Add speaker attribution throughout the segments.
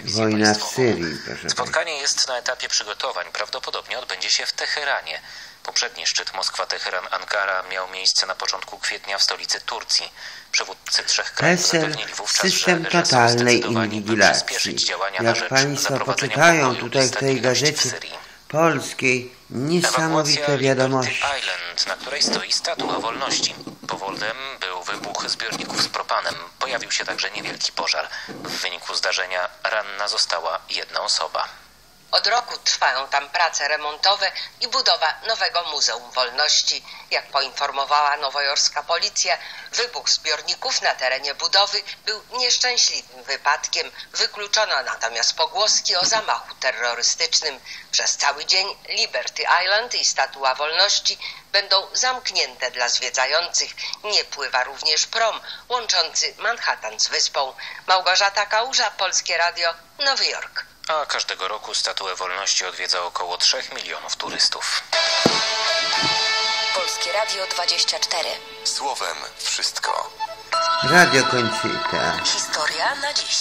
Speaker 1: telewizję
Speaker 2: Wojna w
Speaker 1: państwową.
Speaker 2: Syrii, proszę
Speaker 1: Spotkanie jest na etapie przygotowań. Prawdopodobnie odbędzie się w Teheranie. Poprzedni szczyt Moskwa-Teheran-Ankara miał miejsce na początku kwietnia w stolicy Turcji. Przywódcy trzech krajów zapewnili wówczas,
Speaker 2: system
Speaker 1: że są
Speaker 2: totalnej
Speaker 1: zdecydowani, by
Speaker 2: inwigilacji.
Speaker 1: przyspieszyć działania na
Speaker 2: Jak
Speaker 1: rzecz
Speaker 2: Państwo
Speaker 1: zaprowadzenia
Speaker 2: poczytają
Speaker 1: pokoju
Speaker 2: tutaj
Speaker 1: i
Speaker 2: w tej
Speaker 1: stabilności w
Speaker 2: gazecie
Speaker 1: Syrii.
Speaker 2: polskiej, niesamowite
Speaker 1: Ewakuacja
Speaker 2: wiadomości.
Speaker 1: Liberty Island, na której stoi Statua Wolności. Powodem był wybuch zbiorników z propanem. Pojawił się także niewielki pożar. W wyniku zdarzenia ranna została jedna osoba.
Speaker 3: Od roku trwają tam prace remontowe i budowa nowego Muzeum Wolności. Jak poinformowała nowojorska policja, wybuch zbiorników na terenie budowy był nieszczęśliwym wypadkiem. Wykluczono natomiast pogłoski o zamachu terrorystycznym. Przez cały dzień Liberty Island i Statua Wolności będą zamknięte dla zwiedzających. Nie pływa również prom łączący Manhattan z wyspą. Małgorzata Kałuża, Polskie Radio, Nowy Jork.
Speaker 1: A każdego roku Statuę Wolności odwiedza około 3 milionów turystów.
Speaker 4: Polskie Radio 24.
Speaker 5: Słowem wszystko.
Speaker 2: Radio Kończyta.
Speaker 4: Historia na dziś.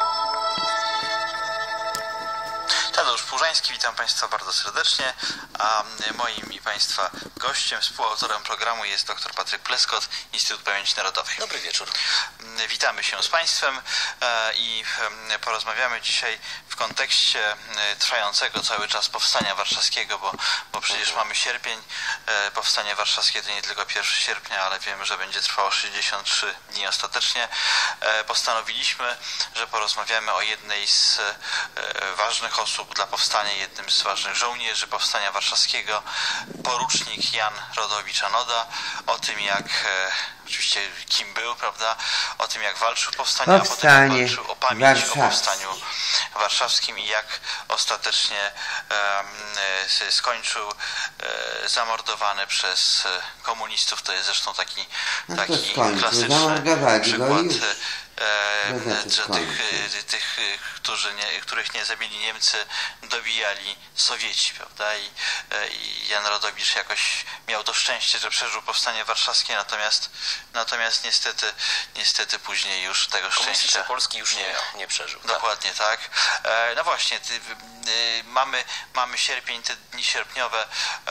Speaker 6: Tadeusz Płużański, witam Państwa bardzo serdecznie, a moim i Państwa gościem, współautorem programu jest dr Patryk Pleskot, Instytut Pamięci Narodowej.
Speaker 1: Dobry wieczór.
Speaker 6: Witamy się z Państwem i porozmawiamy dzisiaj w kontekście trwającego cały czas Powstania Warszawskiego, bo przecież mamy sierpień. Powstanie Warszawskie to nie tylko 1 sierpnia, ale wiemy, że będzie trwało 63 dni ostatecznie. Postanowiliśmy, że porozmawiamy o jednej z ważnych osób dla powstania, jednym z ważnych żołnierzy Powstania Warszawskiego, porucznik Jan Rodowicz-Anoda, o tym jak, oczywiście kim był, prawda, o tym jak walczył w powstaniu, a potem jak walczył o pamięć o Powstaniu Warszawskim i jak ostatecznie skończył zamordowany przez komunistów. To jest zresztą taki klasyczny przykład, że tych, których nie zabili Niemcy, dobijali Sowieci, prawda? I Jan Rodowicz jakoś miał to szczęście, że przeżył Powstanie Warszawskie, natomiast niestety później już tego szczęścia
Speaker 1: Polski już nie przeżył.
Speaker 6: Dokładnie tak. No właśnie, mamy sierpień, te dni sierpniowe.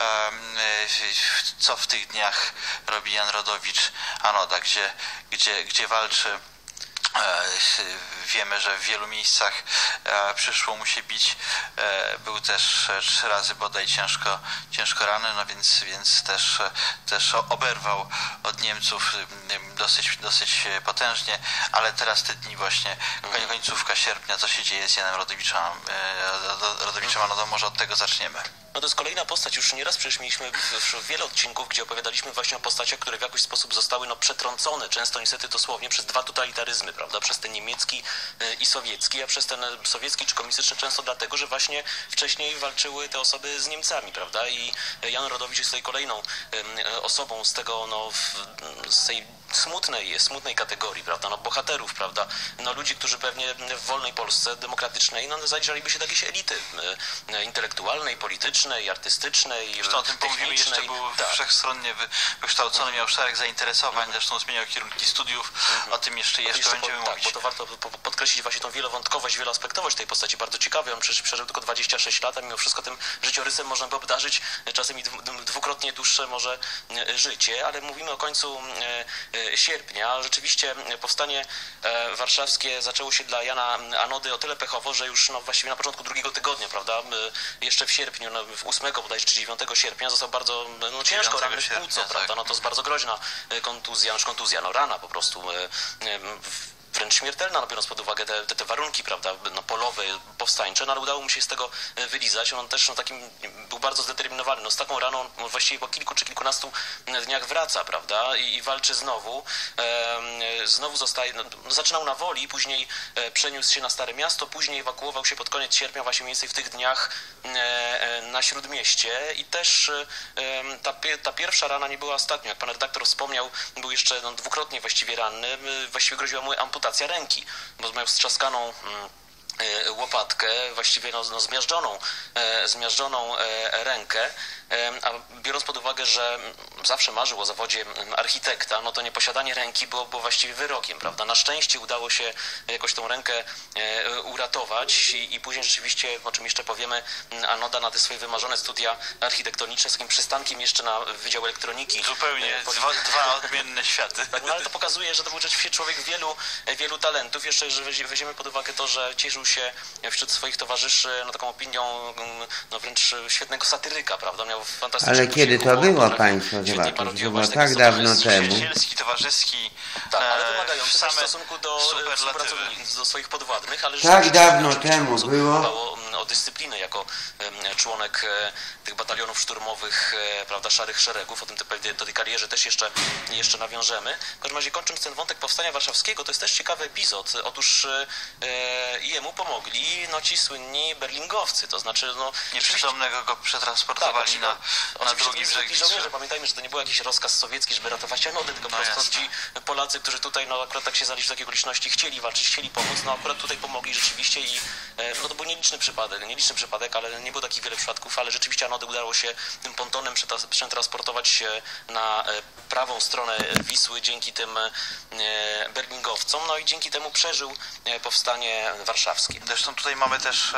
Speaker 6: Co w tych dniach robi Jan Rodowicz-Anoda, gdzie walczy? Wiemy, że w wielu miejscach przyszło mu się bić. Był też 3 razy bodaj ciężko ranny, no więc też oberwał od Niemców dosyć potężnie, ale teraz te dni właśnie, końcówka sierpnia, co się dzieje z Janem Rodowiczem Anodą, może od tego zaczniemy.
Speaker 1: No to jest kolejna postać, już nieraz przecież mieliśmy wiele odcinków, gdzie opowiadaliśmy właśnie o postaciach, które w jakiś sposób zostały przetrącone, często niestety dosłownie, przez 2 totalitaryzmy, prawda, przez ten niemiecki i sowiecki, a przez ten sowiecki czy komunistyczny często dlatego, że właśnie wcześniej walczyły te osoby z Niemcami, prawda, i Jan Rodowicz jest tutaj kolejną osobą z tego, z tej smutnej kategorii, prawda, bohaterów, prawda, ludzi, którzy pewnie w wolnej Polsce demokratycznej, zajrzeliby się do jakiejś elity intelektualnej, politycznej, artystycznej,
Speaker 6: zresztą o tym pomówimy, jeszcze był wszechstronnie wykształcony, miał szereg zainteresowań, zresztą zmieniał kierunki studiów, o tym jeszcze będziemy mówić.
Speaker 1: Bo to warto podkreślić właśnie tą wielowątkowość, wieloaspektowość tej postaci, bardzo ciekawy, on przecież przeżył tylko 26 lat, a mimo wszystko tym życiorysem można by obdarzyć czasem i dwukrotnie dłuższe może życie, ale mówimy o końcu sierpnia. Rzeczywiście powstanie warszawskie zaczęło się dla Jana Anody o tyle pechowo, że już właściwie na początku drugiego tygodnia, prawda, jeszcze w sierpniu, w 8 bodajże czy 9 sierpnia został bardzo ciężko ranny w płuco, prawda, to jest bardzo groźna kontuzja, rana po prostu wręcz śmiertelna, biorąc pod uwagę te warunki, prawda, polowe, powstańcze, ale udało mu się z tego wylizać. On też był bardzo zdeterminowany. Z taką raną właściwie po kilku czy kilkunastu dniach wraca, prawda, i walczy znowu. Znowu zaczynał na Woli, później przeniósł się na Stare Miasto, później ewakuował się pod koniec sierpnia, właśnie mniej więcej w tych dniach na Śródmieście i też ta pierwsza rana nie była ostatnią. Jak pan redaktor wspomniał, był jeszcze dwukrotnie właściwie ranny. Właściwie groziła mu amputacja ręki, bo miał strzaskaną łopatkę, właściwie zmiażdżoną rękę, a biorąc pod uwagę, że zawsze marzył o zawodzie architekta, no to nieposiadanie ręki było właściwie wyrokiem, prawda? Na szczęście udało się jakoś tą rękę uratować i później rzeczywiście, o czym jeszcze powiemy, Anoda na te swoje wymarzone studia architektoniczne z takim przystankiem jeszcze na Wydział Elektroniki.
Speaker 6: Zupełnie dwa odmienne światy.
Speaker 1: Tak, no ale to pokazuje, że to był rzeczywiście człowiek wielu talentów. Jeszcze, że weźmiemy pod uwagę to, że cieszył się wśród swoich towarzyszy taką opinią wręcz świetnego satyryka, prawda? Miał fantastyczny
Speaker 2: Ale kiedy to było, państwo? Zobaczcie, to było tak dawno temu.
Speaker 6: Przyjacielski, towarzyski,
Speaker 1: tak, ale wymagający też w stosunku do współpracowników, do swoich podwładnych, ale
Speaker 2: tak dawno temu było.
Speaker 1: O dyscyplinę jako członek tych batalionów szturmowych, prawda, Szarych Szeregów. O tym do tej karierze też jeszcze nawiążemy. W każdym razie, kończąc ten wątek Powstania Warszawskiego, to jest też ciekawy epizod. Otóż jemu pomogli ci słynni berlingowcy, to znaczy
Speaker 6: nieprzytomnego go przetransportowali na drugi brzeg Wisły.
Speaker 1: Pamiętajmy, że to nie był jakiś rozkaz sowiecki, żeby ratować Anodę, tylko po prostu ci Polacy, którzy tutaj akurat tak się znaleźli w takiej okoliczności, chcieli walczyć, chcieli pomóc, akurat tutaj pomogli rzeczywiście i to był nieliczny przypadek, ale nie było takich wiele przypadków, ale rzeczywiście Anodę udało się tym pontonem przetransportować na prawą stronę Wisły dzięki tym berlingowcom, i dzięki temu przeżył powstanie warszawskie.
Speaker 6: Zresztą tutaj mamy też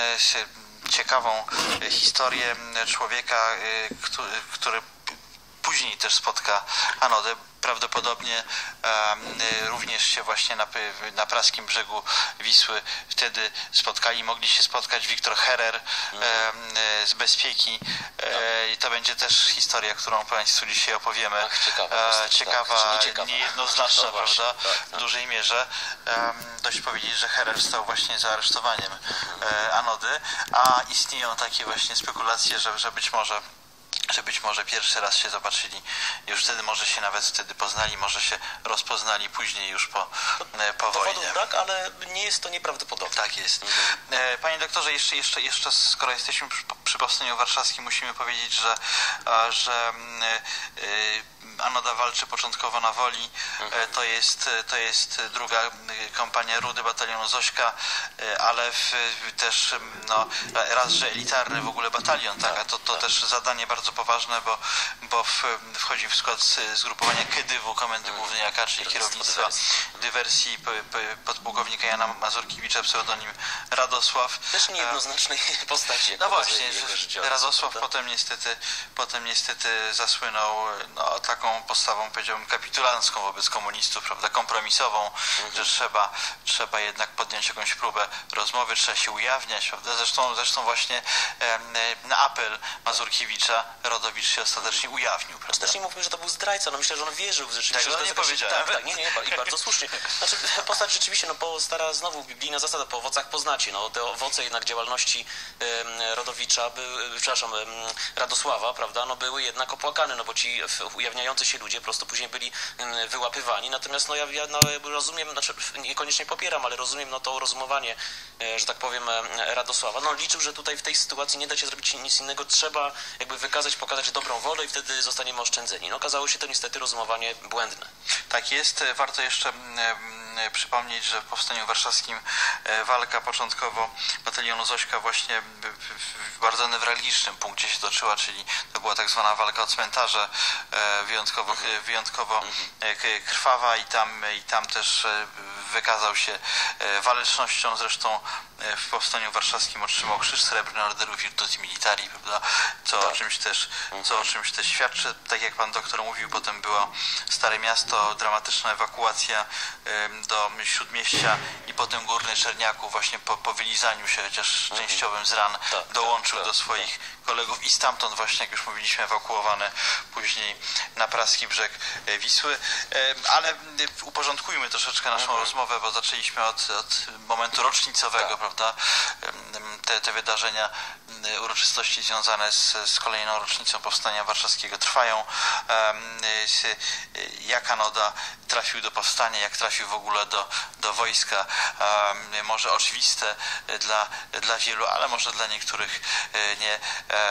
Speaker 6: ciekawą historię człowieka, który później też spotka Anodę. Prawdopodobnie również się właśnie na praskim brzegu Wisły wtedy mogli się spotkać Wiktor Herer z Bezpieki. I to będzie też historia, którą Państwu dzisiaj opowiemy. Ciekawa, niejednoznaczna, prawda? W dużej mierze. Dość powiedzieć, że Herer stał właśnie za aresztowaniem Anody, a istnieją takie właśnie spekulacje, że być może pierwszy raz się zobaczyli, już wtedy może się nawet poznali, może się rozpoznali później już po wojnie.
Speaker 1: Tak, ale nie jest to nieprawdopodobne.
Speaker 6: Tak jest. Panie doktorze, jeszcze skoro jesteśmy przy Powstaniu Warszawskim, musimy powiedzieć, że Anoda walczy początkowo na Woli. To jest druga kompania Rudy Batalionu Zośka, ale też raz, że elitarny w ogóle batalion, tak, a to też zadanie bardzo poważne, bo wchodzi w skład zgrupowania KEDYW, Komendy Głównej AK, czyli kierownictwa dywersji podpułkownika Jana Mazurkiewicza, pseudonim Radosław.
Speaker 1: Też niejednoznacznej postaci.
Speaker 6: No właśnie, Radosław potem niestety zasłynął taką postawą, powiedziałbym, kapitulancką wobec komunistów, prawda, kompromisową, że trzeba jednak podjąć jakąś próbę rozmowy, trzeba się ujawniać, prawda, zresztą właśnie na apel Mazurkiewicza Rodowicz się ostatecznie ujawnił, prawda.
Speaker 1: Też nie mówmy, że to był zdrajca, myślę, że on wierzył rzeczywiście.
Speaker 6: Tego nie powiedziałem.
Speaker 1: Tak, nie, i bardzo słusznie. Znaczy, postać rzeczywiście, stara znowu biblijna zasada, po owocach poznacie, te owoce jednak działalności Rodowicza, Radosława, prawda, były jednak opłakane, bo ci ujawniający się ludzie po prostu później byli wyłapywani, natomiast ja rozumiem, niekoniecznie popieram, ale rozumiem to rozumowanie, że tak powiem, Radosława. Liczył, że tutaj w tej sytuacji nie da się zrobić nic innego, trzeba pokazać dobrą wolę i wtedy zostaniemy oszczędzeni. Okazało się to niestety rozumowanie błędne.
Speaker 6: Tak jest. Warto jeszcze przypomnieć, że w Powstaniu Warszawskim walka początkowo batalionu Zośka właśnie w bardzo newralgicznym punkcie się toczyła, czyli to była tak zwana walka o cmentarze, wyjątkowo krwawa i tam też wykazał się walecznością. Zresztą w Powstaniu Warszawskim otrzymał Krzyż Srebrny Orderu Virtuti Militari, prawda? Co o czymś też świadczy. Tak jak pan doktor mówił, potem było Stare Miasto, dramatyczna ewakuacja do Śródmieścia i potem Górny Czerniaków właśnie po wylizaniu się, chociaż częściowym z ran, dołączył do swoich kolegów i stamtąd właśnie, jak już mówiliśmy, ewakuowany później na praski brzeg Wisły. Ale uporządkujmy troszeczkę naszą rozmowę, bo zaczęliśmy od momentu rocznicowego, prawda? Te wydarzenia uroczystości związane z kolejną rocznicą Powstania Warszawskiego trwają. Jak Anoda trafił do powstania, jak trafił w ogóle do wojska, może oczywiste dla wielu, ale może dla niektórych nie.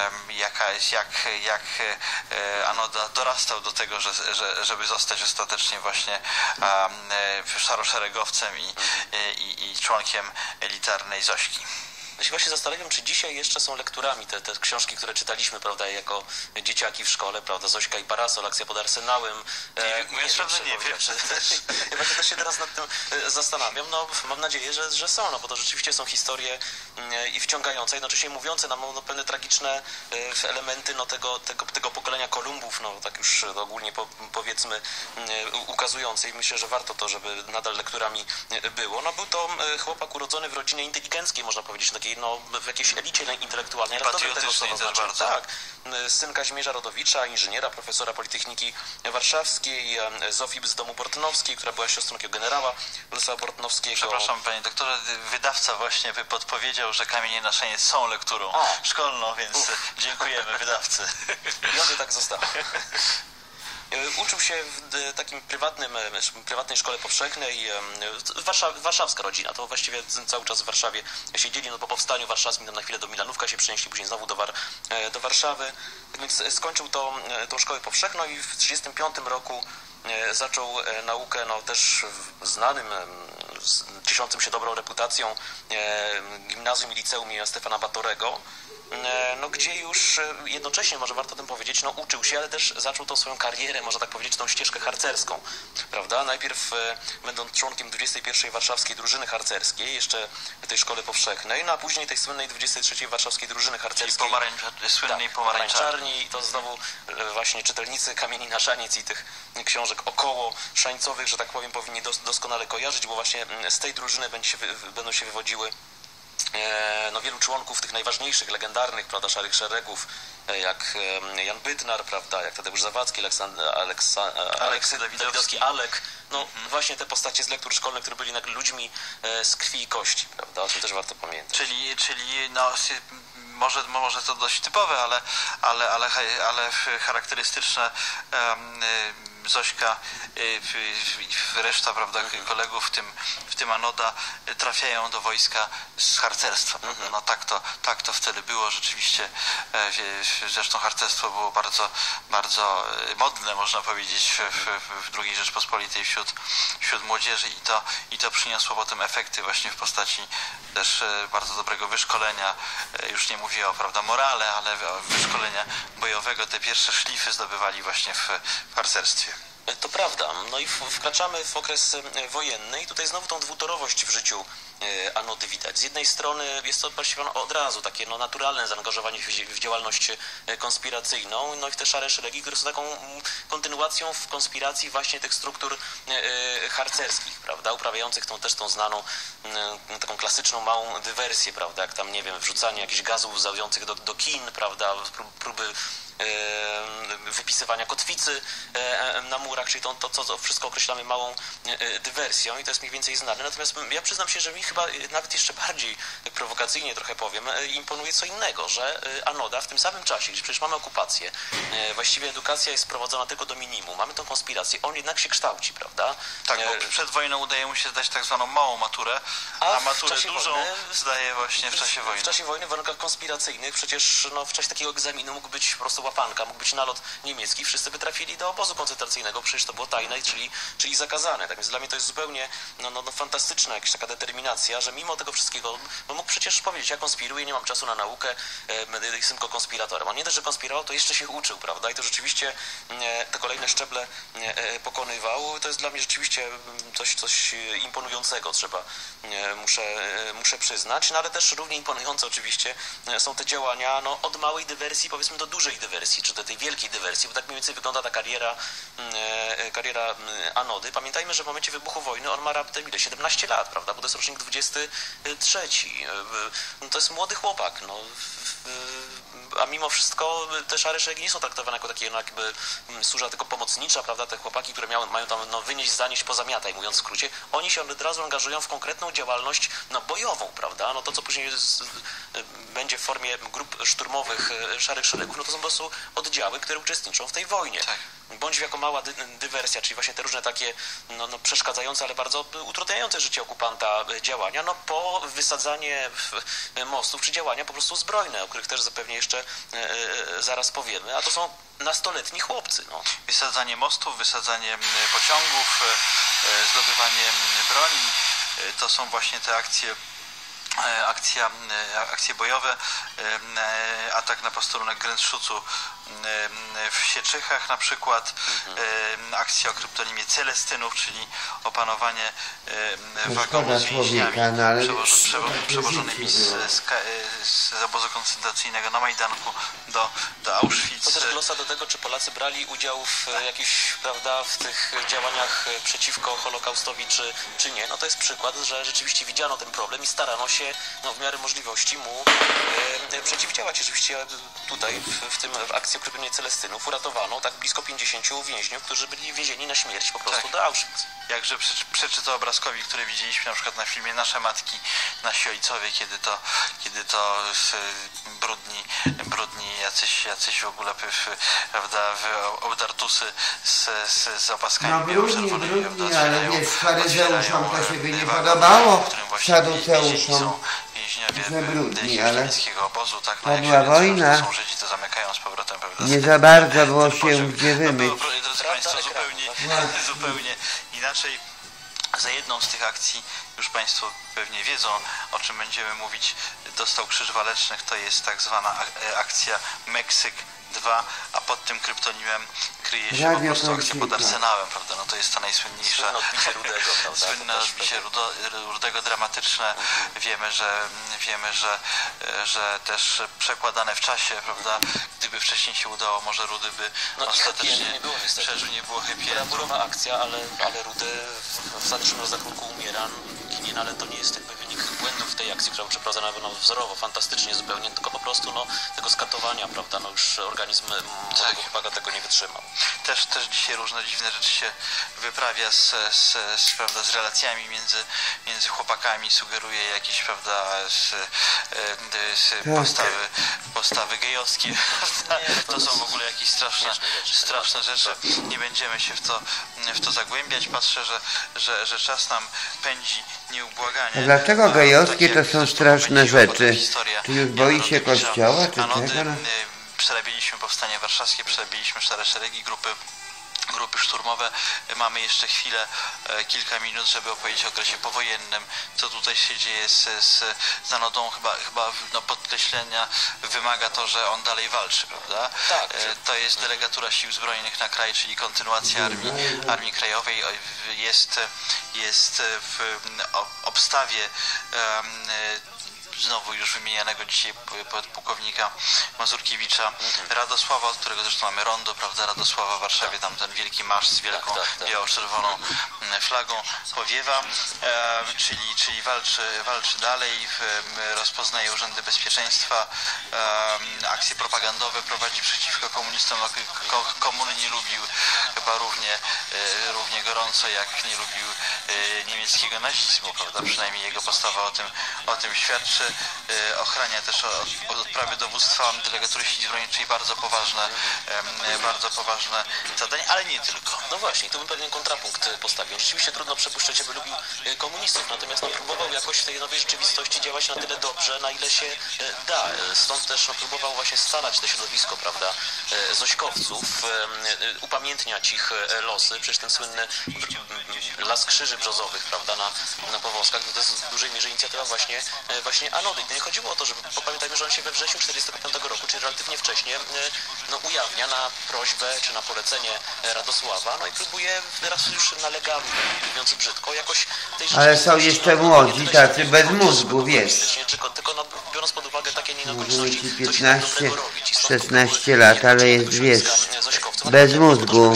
Speaker 6: Jak Anoda dorastał do tego, żeby zostać ostatecznie właśnie szaroszeregowcem i członkiem elitarnej Zośki.
Speaker 1: Ja się właśnie zastanawiam, czy dzisiaj jeszcze są lekturami te książki, które czytaliśmy, prawda, jako dzieciaki w szkole, prawda, Zośka i Parasol, Akcja pod Arsenałem.
Speaker 6: Nie wiem.
Speaker 1: Ja właśnie też się teraz nad tym zastanawiam. No, mam nadzieję, że są, no bo to rzeczywiście są historie i wciągające, jednocześnie mówiące nam no, pewne tragiczne elementy no, tego pokolenia Kolumbów, no tak już ogólnie powiedzmy ukazujące i myślę, że warto to, żeby nadal lekturami było. No był to chłopak urodzony w rodzinie inteligenckiej, można powiedzieć, takiej no, w jakiejś elicie intelektualnej.
Speaker 6: Patriotycznej też bardzo.
Speaker 1: Tak. Syn Kazimierza Rodowicza, inżyniera, profesora Politechniki Warszawskiej, Zofii z domu Bortnowskiej, która była siostrą takiego generała Władysława Bortnowskiego.
Speaker 6: Przepraszam, panie doktorze, wydawca właśnie podpowiedział, że Kamienie na Szaniec są lekturą szkolną, więc dziękujemy wydawcy.
Speaker 1: I oby tak zostało. Uczył się w takim prywatnej szkole powszechnej, warszawska rodzina, to właściwie cały czas w Warszawie siedzieli, no po powstaniu warszawskim tam na chwilę do Milanówka się przenieśli, później znowu do Warszawy, tak więc skończył tą szkołę powszechną i w 1935 roku zaczął naukę no też znanym, cieszącym się dobrą reputacją gimnazjum i liceum im. Stefana Batorego, no gdzie już jednocześnie, może warto o tym powiedzieć, no uczył się, ale też zaczął tą swoją karierę, można tak powiedzieć, tą ścieżkę harcerską, prawda? Najpierw będąc członkiem 21. Warszawskiej Drużyny Harcerskiej, jeszcze tej szkole powszechnej, no a później tej słynnej 23. Warszawskiej Drużyny Harcerskiej.
Speaker 6: Słynnej pomarańczarni.
Speaker 1: I to znowu właśnie czytelnicy Kamieni na Szaniec i tych książek około szańcowych, że tak powiem, powinni doskonale kojarzyć, bo właśnie z tej drużyny będą się wywodziły no, wielu członków tych najważniejszych, legendarnych, prawda, szarych szeregów, jak Jan Bytnar, prawda, jak Tadeusz Zawadzki, Aleksy Dawidowski, Alek, no właśnie te postacie z lektur szkolnych, które byli ludźmi z krwi i kości, prawda, o tym też warto pamiętać.
Speaker 6: Czyli no, może to dość typowe, ale charakterystyczne. Zośka i reszta, prawda, kolegów, w tym Anoda, trafiają do wojska z harcerstwa. No tak to wtedy było rzeczywiście. Zresztą harcerstwo było bardzo, bardzo modne, można powiedzieć, w II Rzeczpospolitej wśród młodzieży i to przyniosło potem efekty właśnie w postaci też bardzo dobrego wyszkolenia. Już nie mówię o, prawda, morale, ale wyszkolenia bojowego. Te pierwsze szlify zdobywali właśnie w harcerstwie.
Speaker 1: To prawda. No i wkraczamy w okres wojenny i tutaj znowu tą dwutorowość w życiu Anody widać. Z jednej strony jest to właściwie od razu takie no, naturalne zaangażowanie w działalność konspiracyjną, no i w te szare szeregi, które są taką kontynuacją w konspiracji właśnie tych struktur harcerskich, prawda, uprawiających tą znaną, taką klasyczną małą dywersję, prawda, jak tam, nie wiem, wrzucanie jakichś gazów łzawiących do kin, prawda, próby wypisywania kotwicy na murach, czyli to, co wszystko określamy małą dywersją i to jest mniej więcej znane. Natomiast ja przyznam się, że mi chyba nawet jeszcze bardziej prowokacyjnie trochę powiem, imponuje co innego, że Anoda w tym samym czasie, gdzie przecież mamy okupację, właściwie edukacja jest prowadzona tylko do minimum, mamy tą konspirację, on jednak się kształci, prawda?
Speaker 6: Tak, bo przed wojną udaje mu się zdać tak zwaną małą maturę, a maturę dużą zdaje właśnie w czasie wojny.
Speaker 1: W czasie wojny w warunkach konspiracyjnych przecież no, w czasie takiego egzaminu mógł być po prostu łapanka, mógł być nalot niemiecki, wszyscy by trafili do obozu koncentracyjnego, przecież to było tajne, czyli zakazane. Tak więc dla mnie to jest zupełnie fantastyczna jakaś taka determinacja, że mimo tego wszystkiego, no mógł przecież powiedzieć, ja konspiruję, nie mam czasu na naukę, jestem tylko konspiratorem. On nie dość, że konspirował, to jeszcze się uczył, prawda? I to rzeczywiście te kolejne szczeble pokonywał. To jest dla mnie rzeczywiście coś imponującego, muszę przyznać, no ale też równie imponujące oczywiście są te działania no, od małej dywersji, powiedzmy, do dużej dywersji, czy do tej wielkiej dywersji, bo tak mniej więcej wygląda ta kariera Anody. Pamiętajmy, że w momencie wybuchu wojny on ma raptem 17 lat, prawda, bo to jest rocznik 23. No, to jest młody chłopak, no. A mimo wszystko te szare szeregi nie są traktowane jako takie, no, jakby służba tylko pomocnicza, prawda, te chłopaki, które mają tam no, wynieść, zanieść, pozamiataj, mówiąc w skrócie, oni się od razu angażują w konkretną działalność no, bojową, prawda, no to co później będzie w formie grup szturmowych Szarych Szeregów, no to są po prostu oddziały, które uczestniczą w tej wojnie. Tak. Bądź jako mała dywersja, czyli właśnie te różne takie przeszkadzające, ale bardzo utrudniające życie okupanta działania, no po wysadzanie mostów, czy działania po prostu zbrojne, o których też zapewne jeszcze zaraz powiemy, a to są nastoletni chłopcy. No.
Speaker 6: Wysadzanie mostów, wysadzanie pociągów, zdobywanie broni, to są właśnie te akcje bojowe, atak na posterunek Grenzschucu w Sieczychach na przykład, akcja o kryptonimie Celestynów, czyli opanowanie wagonu z więźniami przewożonymi z obozu koncentracyjnego na Majdanku do Auschwitz.
Speaker 1: To też glosa do tego, czy Polacy brali udział w jakichś, prawda, w tych działaniach przeciwko Holokaustowi, czy nie. No to jest przykład, że rzeczywiście widziano ten problem i starano się w miarę możliwości mu przeciwdziałać. Rzeczywiście tutaj w akcji określenia Celestynów uratowano tak blisko 50 więźniów, którzy byli więzieni na śmierć po prostu do Auschwitz.
Speaker 6: Jakże przeczytał obrazkowi, który widzieliśmy na przykład na filmie Nasze matki, nasi ojcowie, kiedy to brudni jacyś w ogóle, prawda, obdartusy z opaskami
Speaker 2: brudni, ale wiesz, faryzeuszom to się by nie podobało, saduceuszom, że brudni, ale
Speaker 6: obozu, tak,
Speaker 2: to była wojna,
Speaker 6: są Żydzi, to zamykają z powrotem, prawda,
Speaker 2: nie za bardzo było się gdzie wymyć.
Speaker 6: Drodzy Państwo, zupełnie inaczej. Za jedną z tych akcji, już Państwo pewnie wiedzą, o czym będziemy mówić, dostał Krzyż Walecznych, to jest tak zwana akcja Meksyk 2, a pod tym kryptonimem kryje się po prostu akcja pod Arsenałem, prawda? No to jest ta najsłynniejsza.
Speaker 1: Słynne odbicie Rudego, prawda?
Speaker 6: Słynne odbicie Rudego, dramatyczne. Wiemy, że też przekładane w czasie, prawda? Gdyby wcześniej się udało, może Rudy by ostatecznie przeżył, nie było happy endu.
Speaker 1: Brawowa akcja, ale Rudy w ostatecznym rozrachunku umiera, ginie, ale to nie jest jakby wynik błędów w tej akcji, która była przeprowadzona wzorowo, fantastycznie zupełnie, tylko po prostu tego skatowania, prawda? No już organizm młodego chłopaka tego nie wytrzymał.
Speaker 6: Też dzisiaj różne dziwne rzeczy się wyprawia prawda, z relacjami między chłopakami, sugeruje jakieś, prawda, postawy gejowskie. To są w ogóle jakieś straszne rzeczy. Nie będziemy się w to zagłębiać. Patrzę, że czas nam pędzi nieubłaganie.
Speaker 2: A dlaczego gejowskie to są straszne rzeczy? Czy już boi się Kościoła, czy czego?
Speaker 6: Przerabialiśmy Powstanie Warszawskie, przerabialiśmy Szare Szeregi, grupy szturmowe. Mamy jeszcze chwilę, kilka minut, żeby opowiedzieć o okresie powojennym, co tutaj się dzieje z Zanodą. Chyba podkreślenia wymaga to, że on dalej walczy, prawda?
Speaker 1: Tak.
Speaker 6: To jest delegatura Sił Zbrojnych na kraj, czyli kontynuacja Armii Krajowej. Jest w obstawie znowu już wymienianego dzisiaj pułkownika Mazurkiewicza, Radosława, od którego zresztą mamy rondo, prawda, Radosława w Warszawie, tam ten wielki marsz z wielką biało-czerwoną flagą powiewa, czyli walczy dalej, rozpoznaje urzędy bezpieczeństwa, akcje propagandowe prowadzi przeciwko komunistom. Komuny nie lubił chyba równie gorąco, jak nie lubił niemieckiego nazizmu, prawda, przynajmniej jego postawa o tym świadczy. Ochrania też od odprawy dowództwa delegatury Sił Zbrojnych, czyli bardzo poważne zadanie, ale nie tylko.
Speaker 1: No właśnie, tu bym pewien kontrapunkt postawił. Rzeczywiście trudno przypuszczać, żeby lubił komunistów, natomiast próbował jakoś w tej nowej rzeczywistości działać na tyle dobrze, na ile się da. Stąd też próbował właśnie scalać to środowisko, prawda, zośkowców, upamiętniać ich losy. Przecież ten słynny Las Krzyży Brzozowych, prawda, na Powązkach, to jest w dużej mierze inicjatywa właśnie Anody. To nie chodziło o to, żeby, pamiętajmy, że on się we wrześniu 1945 roku, czyli relatywnie wcześnie, ujawnia na prośbę czy na polecenie Radosława, i próbuje teraz już nalegamy, mówiąc brzydko, jakoś tej
Speaker 2: ale są jeszcze młodzi, tacy bez mózgu, wiesz.
Speaker 1: Tylko biorąc pod uwagę takie okoliczności,
Speaker 2: 15, 16 lat, ale jest, wiesz, bez mózgu.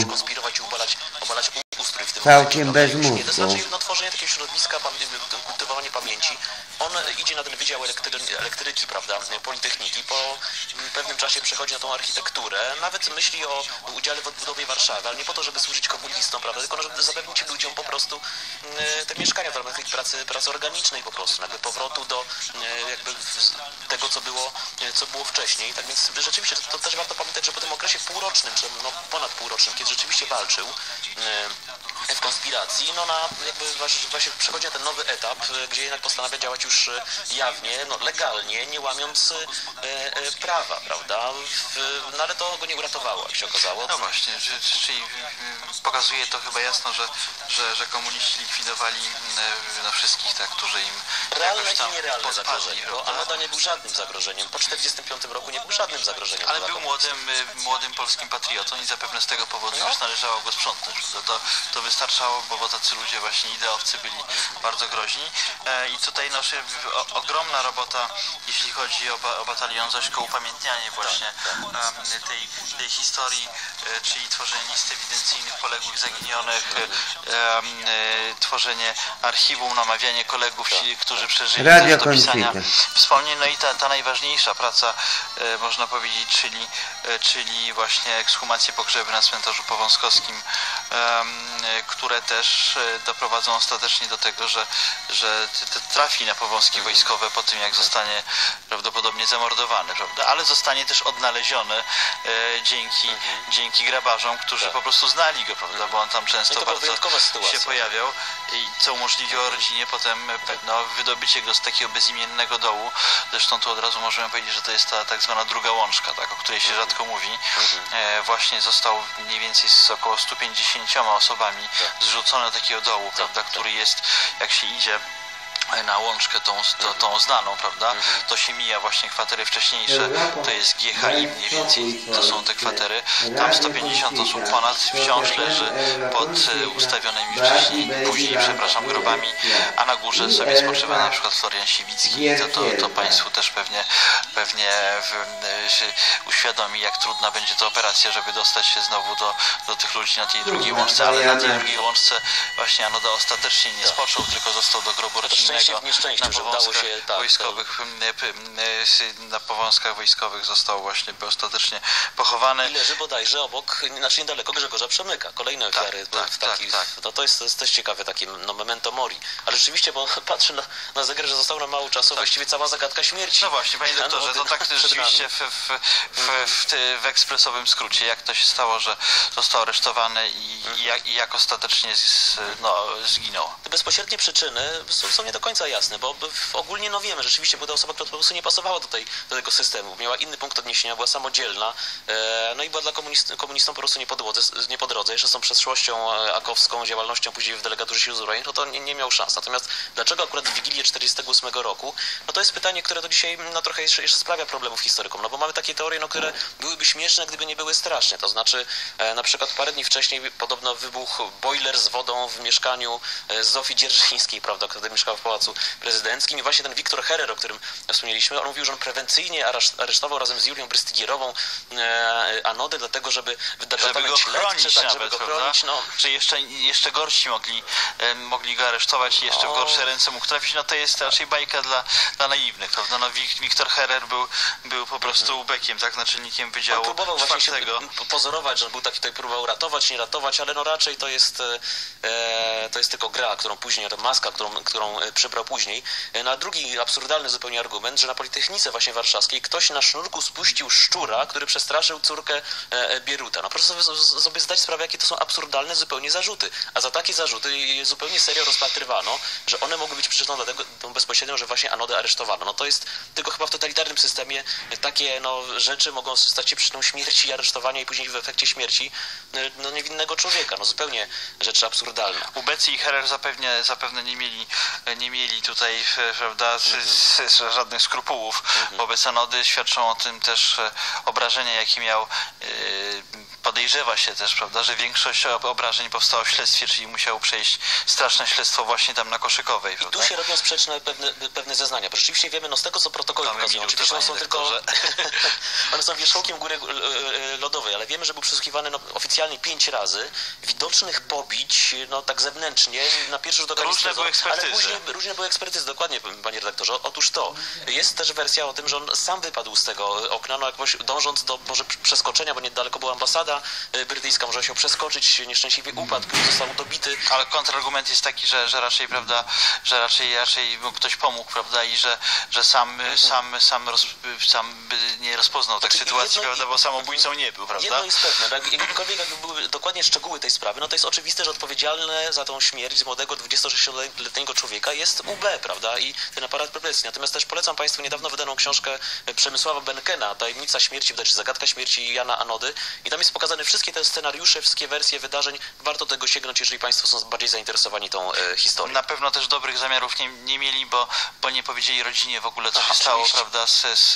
Speaker 2: Całkiem bez mózgu.
Speaker 1: To znaczy tworzenie takiego środowiska, kultywowanie pamięci. On idzie na ten wydział Wydziału Elektryki, prawda, Politechniki, po pewnym czasie przechodzi na tą architekturę, nawet myśli o udziale w odbudowie Warszawy, ale nie po to, żeby służyć komunistom, prawda, tylko żeby zapewnić ludziom po prostu te mieszkania w ramach tej pracy organicznej po prostu, jakby powrotu do jakby tego, co było wcześniej. Tak więc rzeczywiście to też warto pamiętać, że po tym okresie półrocznym, czy no ponad półrocznym, kiedy rzeczywiście walczył w konspiracji, no jakby właśnie przechodzi na ten nowy etap, gdzie jednak postanawia działać już jawnie, no legalnie, nie łamiąc prawa, prawda? No ale to go nie uratowało, jak się okazało.
Speaker 6: No właśnie, czyli pokazuje to chyba jasno, że komuniści likwidowali wszystkich, tak, którzy im
Speaker 1: realne i nierealne zagrożenie, bo Anoda nie był żadnym zagrożeniem. Po 1945 roku nie był żadnym zagrożeniem.
Speaker 6: Ale był młodym polskim patriotą i zapewne z tego powodu już należało go sprzątnąć. To wystarczało, bo tacy ludzie właśnie ideowcy byli bardzo groźni. I tutaj ogromna robota, jeśli chodzi o batalion Zośko, upamiętnianie właśnie tej historii, czyli tworzenie list ewidencyjnych poległych, zaginionych, tworzenie archiwum, namawianie kolegów, którzy przeżyli też do pisania wspomnień. No i ta najważniejsza praca, można powiedzieć, czyli właśnie ekshumacje pogrzeby na cmentarzu powązkowskim, które też doprowadzą ostatecznie do tego, że trafi na powązki wojskowe po tym, jak zostanie prawdopodobnie zamordowany, prawda? Ale zostanie też odnaleziony dzięki grabarzom, którzy po prostu znali go, prawda? Bo on tam często bardzo się pojawiał i co umożliwiło rodzinie potem wydobycie go z takiego bezimiennego dołu. Zresztą tu od razu możemy powiedzieć, że to jest ta tak zwana druga łączka, tak, o której się rzadko mówi. Właśnie został mniej więcej z około 150 osobami zrzucony do takiego dołu, prawda, który jest, jak się idzie na łączkę tą znaną, prawda, to się mija właśnie kwatery wcześniejsze, to jest GHI mniej więcej, to są te kwatery, tam 150 osób ponad wciąż leży pod ustawionymi później, grobami, a na górze sobie spoczywa na przykład Florian Siwicki i to Państwu też pewnie uświadomi, jak trudna będzie to operacja, żeby dostać się znowu do tych ludzi na tej drugiej łączce, ale na tej drugiej łączce właśnie Anoda ostatecznie nie spoczął, tylko został do grobu rodzinnego. Na powązkach wojskowych został właśnie ostatecznie pochowany.
Speaker 1: I leży bodajże obok, niedaleko Grzegorza Przemyka. Kolejne ofiary to jest też ciekawe takie memento mori. Ale rzeczywiście, bo patrzę na zegar, że zostało nam mało czasu, właściwie cała zagadka śmierci.
Speaker 6: No właśnie, panie doktorze, to tak rzeczywiście w ekspresowym skrócie, jak to się stało, że został aresztowany i jak ostatecznie zginął.
Speaker 1: Te bezpośrednie przyczyny są nie do końca jasne, bo ogólnie wiemy, rzeczywiście była to osoba, która po prostu nie pasowała do tego systemu, miała inny punkt odniesienia, była samodzielna, no i była dla komunistom po prostu nie po drodze, jeszcze z tą przeszłością akowską, działalnością później w delegaturze Sił Zbrojnych, no to nie miał szans. Natomiast dlaczego akurat w Wigilię 1948 roku? No to jest pytanie, które do dzisiaj trochę jeszcze sprawia problemów historykom, no bo mamy takie teorie, które byłyby śmieszne, gdyby nie były straszne. To znaczy na przykład parę dni wcześniej podobno wybuchł bojler z wodą w mieszkaniu Zofii Dzierżyńskiej, prawda, która mieszkała w Pałacu Prezydenckim i właśnie ten Wiktor Herer, o którym wspomnieliśmy, on mówił, że on prewencyjnie aresztował razem z Julią Brystygierową Anodę, dlatego żeby
Speaker 6: go chronić, żeby go chronić. Czy jeszcze gorsi mogli go aresztować i jeszcze w gorsze ręce mógł trafić, no to jest raczej bajka dla naiwnych, prawda? No, Wiktor Herer był po prostu ubekiem, tak, naczelnikiem Wydziału
Speaker 1: on próbował właśnie się pozorować, że on był taki, który próbował ratować, nie ratować, ale raczej to jest tylko gra, którą później, maska, którą przybrał później. Na drugi absurdalny zupełnie argument, że na Politechnice właśnie warszawskiej ktoś na sznurku spuścił szczura, który przestraszył córkę Bieruta. No proszę sobie zdać sprawę, jakie to są absurdalne zupełnie zarzuty. A za takie zarzuty zupełnie serio rozpatrywano, że one mogły być przyczyną tą bezpośrednią, że właśnie Anodę aresztowano. No to jest tylko chyba w totalitarnym systemie takie rzeczy mogą stać się przyczyną śmierci i aresztowania i później w efekcie śmierci niewinnego człowieka. No zupełnie rzeczy absurdalne.
Speaker 6: Ubecy i Herer zapewne nie mieli tutaj, prawda, żadnych skrupułów wobec Anody. Świadczą o tym też obrażenia, jakie miał podejrzewa się też, prawda, że większość obrażeń powstała w śledztwie, czyli musiało przejść straszne śledztwo właśnie tam na Koszykowej, prawda?
Speaker 1: I tu się robią sprzeczne pewne zeznania, bo rzeczywiście wiemy, no z tego co protokoły pokazują, oczywiście one są tylko, one są wierzchołkiem góry lodowej, ale wiemy, że był przesłuchiwany oficjalnie 5 razy, widocznych pobić, no tak zewnętrznie, na pierwszy rzut oka
Speaker 6: różne były ekspertyzy.
Speaker 1: Ale później różne były ekspertyzy, dokładnie, panie redaktorze. Otóż to, jest też wersja o tym, że on sam wypadł z tego okna, no jakoś dążąc do może przeskoczenia, bo niedaleko była ambasada brytyjska, może się przeskoczyć, nieszczęśliwie upadł, został dobity.
Speaker 6: Ale kontrargument jest taki, że raczej, prawda, że raczej mu ktoś pomógł, prawda, i że sam by nie rozpoznał tak sytuacji, prawda, bo samobójcą nie był, prawda?
Speaker 1: Jedno jest pewne, jakkolwiek jakby były dokładnie szczegóły tej sprawy, no to jest oczywiste, że odpowiedzialne za tą śmierć młodego 26-letniego człowieka jest UB, prawda, i ten aparat represji. Natomiast też polecam Państwu niedawno wydaną książkę Przemysława Benkena, Tajemnica śmierci, czy Zagadka śmierci Jana Anody, i tam jest pokazane wszystkie te scenariusze, wszystkie wersje wydarzeń. Warto tego sięgnąć, jeżeli Państwo są bardziej zainteresowani tą historią.
Speaker 6: Na pewno też dobrych zamiarów nie mieli, bo nie powiedzieli rodzinie w ogóle, co się stało, prawda,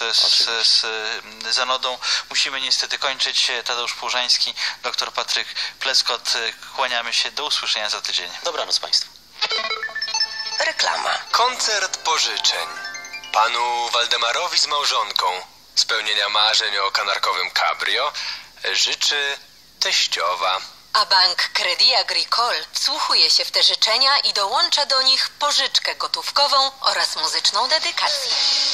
Speaker 6: z Anodą. Musimy niestety kończyć. Tadeusz Płużański, dr Patryk Pleskot. Kłaniamy się. Do usłyszenia za tydzień.
Speaker 1: Dobranoc Państwu.
Speaker 4: Reklama.
Speaker 5: Koncert pożyczeń. Panu Waldemarowi z małżonką spełnienia marzeń o kanarkowym cabrio życzy teściowa.
Speaker 4: A bank Crédit Agricole wsłuchuje się w te życzenia i dołącza do nich pożyczkę gotówkową oraz muzyczną dedykację.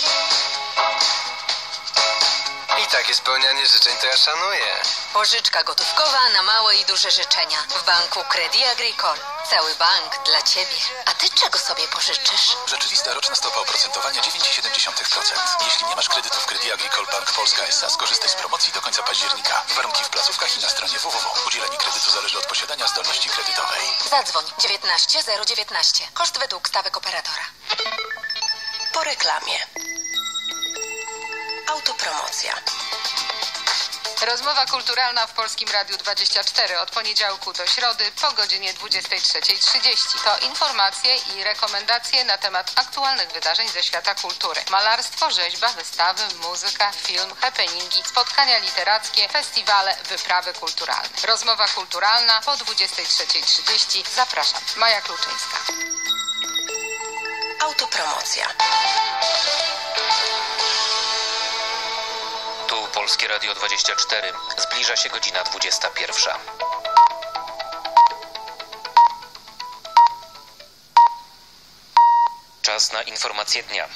Speaker 5: I takie spełnianie życzeń to ja szanuję.
Speaker 4: Pożyczka gotówkowa na małe i duże życzenia. W banku Crédit Agricole. Cały bank dla Ciebie. A Ty czego sobie pożyczysz?
Speaker 7: Rzeczywista roczna stopa oprocentowania 9,7%. Jeśli nie masz kredytów Crédit Agricole Bank Polska S.A., skorzystaj z promocji do końca października. Warunki w placówkach i na stronie www. Udzielenie kredytu zależy od posiadania zdolności kredytowej.
Speaker 4: Zadzwoń 19 019. Koszt według stawek operatora. Po reklamie. Autopromocja.
Speaker 8: Rozmowa kulturalna w Polskim Radiu 24 od poniedziałku do środy po godzinie 23:30. To informacje i rekomendacje na temat aktualnych wydarzeń ze świata kultury. Malarstwo, rzeźba, wystawy, muzyka, film, happeningi, spotkania literackie, festiwale, wyprawy kulturalne. Rozmowa kulturalna po 23:30. Zapraszam. Maja Kluczyńska.
Speaker 4: Autopromocja.
Speaker 9: Tu Polskie Radio 24. Zbliża się godzina 21. Czas na informacje dnia.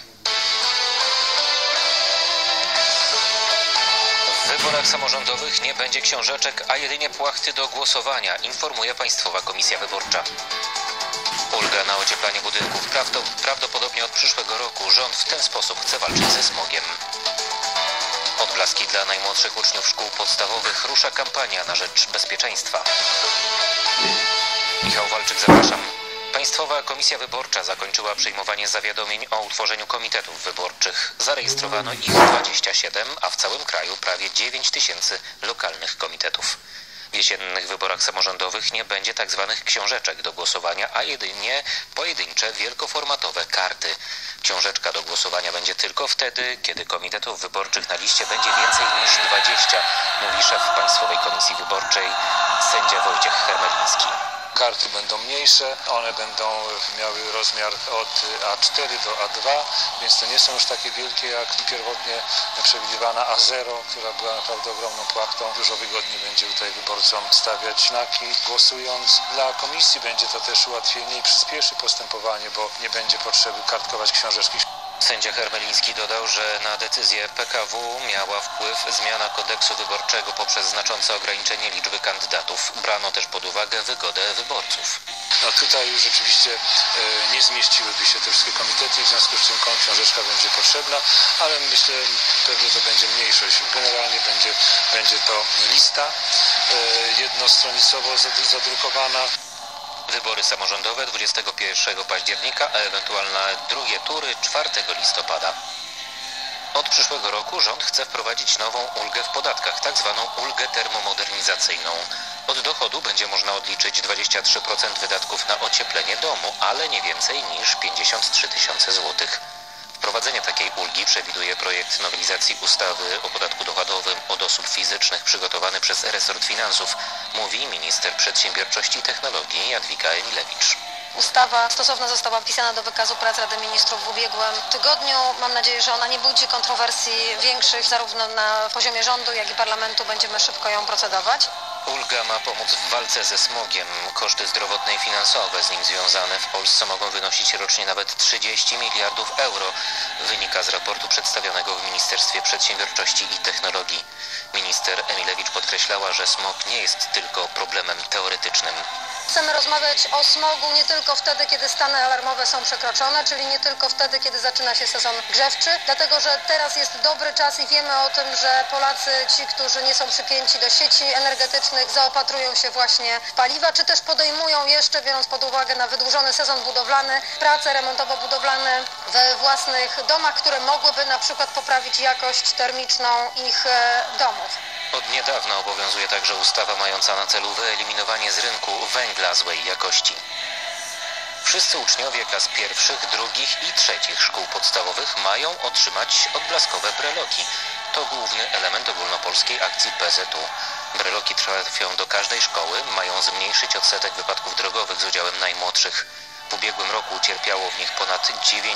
Speaker 9: W wyborach samorządowych nie będzie książeczek, a jedynie płachty do głosowania, informuje Państwowa Komisja Wyborcza. Ulga na ocieplanie budynków. Prawdopodobnie od przyszłego roku rząd w ten sposób chce walczyć ze smogiem. Odblaski dla najmłodszych uczniów szkół podstawowych. Rusza kampania na rzecz bezpieczeństwa. Michał Walczyk, zapraszam. Państwowa Komisja Wyborcza zakończyła przyjmowanie zawiadomień o utworzeniu komitetów wyborczych. Zarejestrowano ich 27, a w całym kraju prawie 9 000 lokalnych komitetów. W jesiennych wyborach samorządowych nie będzie tzw. książeczek do głosowania, a jedynie pojedyncze, wielkoformatowe karty. Książeczka do głosowania będzie tylko wtedy, kiedy komitetów wyborczych na liście będzie więcej niż 20, mówi szef Państwowej Komisji Wyborczej, sędzia Wojciech Hermeliński.
Speaker 10: Karty będą mniejsze, one będą miały rozmiar od A4 do A2, więc to nie są już takie wielkie jak pierwotnie przewidywana A0, która była naprawdę ogromną płachtą. Dużo wygodniej będzie tutaj wyborcom stawiać znaki głosując. Dla komisji będzie to też ułatwienie i przyspieszy postępowanie, bo nie będzie potrzeby kartkować książeczki.
Speaker 9: Sędzia Hermeliński dodał, że na decyzję PKW miała wpływ zmiana kodeksu wyborczego poprzez znaczące ograniczenie liczby kandydatów. Brano też pod uwagę wygodę wyborców.
Speaker 10: No tutaj już rzeczywiście nie zmieściłyby się te wszystkie komitety, w związku z czym książeczka będzie potrzebna, ale myślę, pewnie to będzie mniejszość. Generalnie będzie to lista jednostronicowo zadrukowana.
Speaker 9: Wybory samorządowe 21 października, a ewentualne drugie tury 4 listopada. Od przyszłego roku rząd chce wprowadzić nową ulgę w podatkach, tak zwaną ulgę termomodernizacyjną. Od dochodu będzie można odliczyć 23% wydatków na ocieplenie domu, ale nie więcej niż 53 000 złotych. Wprowadzenie takiej ulgi przewiduje projekt nowelizacji ustawy o podatku dochodowym od osób fizycznych przygotowany przez resort finansów, mówi minister przedsiębiorczości i technologii Jadwiga Emilewicz.
Speaker 11: Ustawa stosowna została wpisana do wykazu prac Rady Ministrów w ubiegłym tygodniu. Mam nadzieję, że ona nie budzi kontrowersji większych zarówno na poziomie rządu, jak i parlamentu. Będziemy szybko ją procedować.
Speaker 9: Ulga ma pomóc w walce ze smogiem. Koszty zdrowotne i finansowe z nim związane w Polsce mogą wynosić rocznie nawet 30 miliardów euro, wynika z raportu przedstawionego w Ministerstwie Przedsiębiorczości i Technologii. Minister Emilewicz podkreślała, że smog nie jest tylko problemem teoretycznym.
Speaker 11: Chcemy rozmawiać o smogu nie tylko wtedy, kiedy stany alarmowe są przekroczone, czyli nie tylko wtedy, kiedy zaczyna się sezon grzewczy, dlatego że teraz jest dobry czas i wiemy o tym, że Polacy, ci, którzy nie są przypięci do sieci energetycznych, zaopatrują się właśnie w paliwa, czy też podejmują jeszcze, biorąc pod uwagę na wydłużony sezon budowlany, prace remontowo-budowlane we własnych domach, które mogłyby na przykład poprawić jakość termiczną ich domów.
Speaker 9: Od niedawna obowiązuje także ustawa mająca na celu wyeliminowanie z rynku węgla złej jakości. Wszyscy uczniowie klas pierwszych, drugich i trzecich szkół podstawowych mają otrzymać odblaskowe breloki. To główny element ogólnopolskiej akcji PZU. Breloki trafią do każdej szkoły, mają zmniejszyć odsetek wypadków drogowych z udziałem najmłodszych. W ubiegłym roku ucierpiało w nich ponad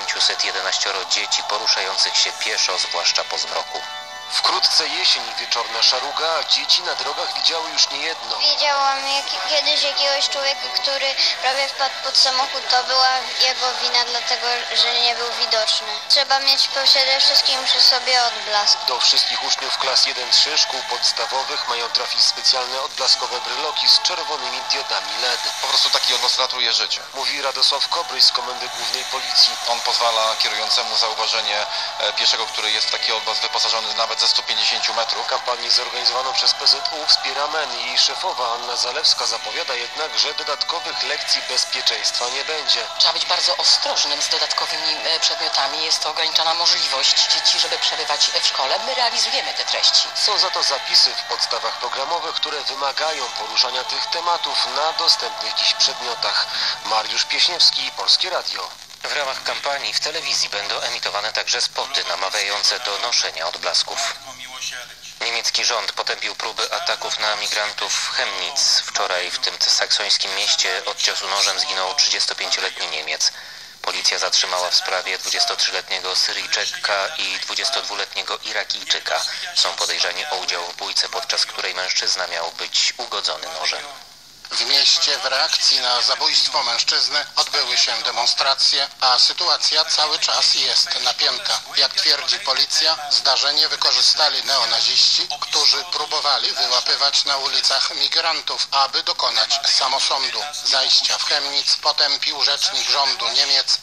Speaker 9: 911 dzieci poruszających się pieszo, zwłaszcza po zmroku.
Speaker 12: Wkrótce jesień i wieczorna szaruga, a dzieci na drogach widziały już niejedno.
Speaker 13: Widziałam kiedyś jakiegoś człowieka, który prawie wpadł pod samochód. To była jego wina, dlatego że nie był widoczny. Trzeba mieć przede wszystkim przy sobie odblask.
Speaker 12: Do wszystkich uczniów klas 1-3 szkół podstawowych mają trafić specjalne odblaskowe bryloki z czerwonymi diodami LED.
Speaker 14: Po prostu taki odblask ratuje życie.
Speaker 12: Mówi Radosław Kobryś z Komendy Głównej Policji.
Speaker 14: On pozwala kierującemu zauważenie pieszego, który jest w taki odblask wyposażony nawet ze 150 metrów.
Speaker 12: Kampanię zorganizowaną przez PZU wspiera MEN. Jej szefowa Anna Zalewska zapowiada jednak, że dodatkowych lekcji bezpieczeństwa nie będzie.
Speaker 15: Trzeba być bardzo ostrożnym z dodatkowymi przedmiotami. Jest to ograniczona możliwość dzieci, żeby przebywać w szkole. My realizujemy te treści.
Speaker 12: Są za to zapisy w podstawach programowych, które wymagają poruszania tych tematów na dostępnych dziś przedmiotach. Mariusz Pieśniewski, Polskie Radio.
Speaker 9: W ramach kampanii w telewizji będą emitowane także spoty namawiające do noszenia odblasków. Niemiecki rząd potępił próby ataków na migrantów w Chemnitz. Wczoraj w tym saksońskim mieście od ciosu nożem zginął 35-letni Niemiec. Policja zatrzymała w sprawie 23-letniego Syryjczyka i 22-letniego Irakijczyka. Są podejrzani o udział w bójce, podczas której mężczyzna miał być ugodzony nożem.
Speaker 16: W mieście w reakcji na zabójstwo mężczyzny odbyły się demonstracje, a sytuacja cały czas jest napięta. Jak twierdzi policja, zdarzenie wykorzystali neonaziści, którzy próbowali wyłapywać na ulicach migrantów, aby dokonać samosądu. Zajścia w Chemnitz potępił rzecznik rządu Niemiec.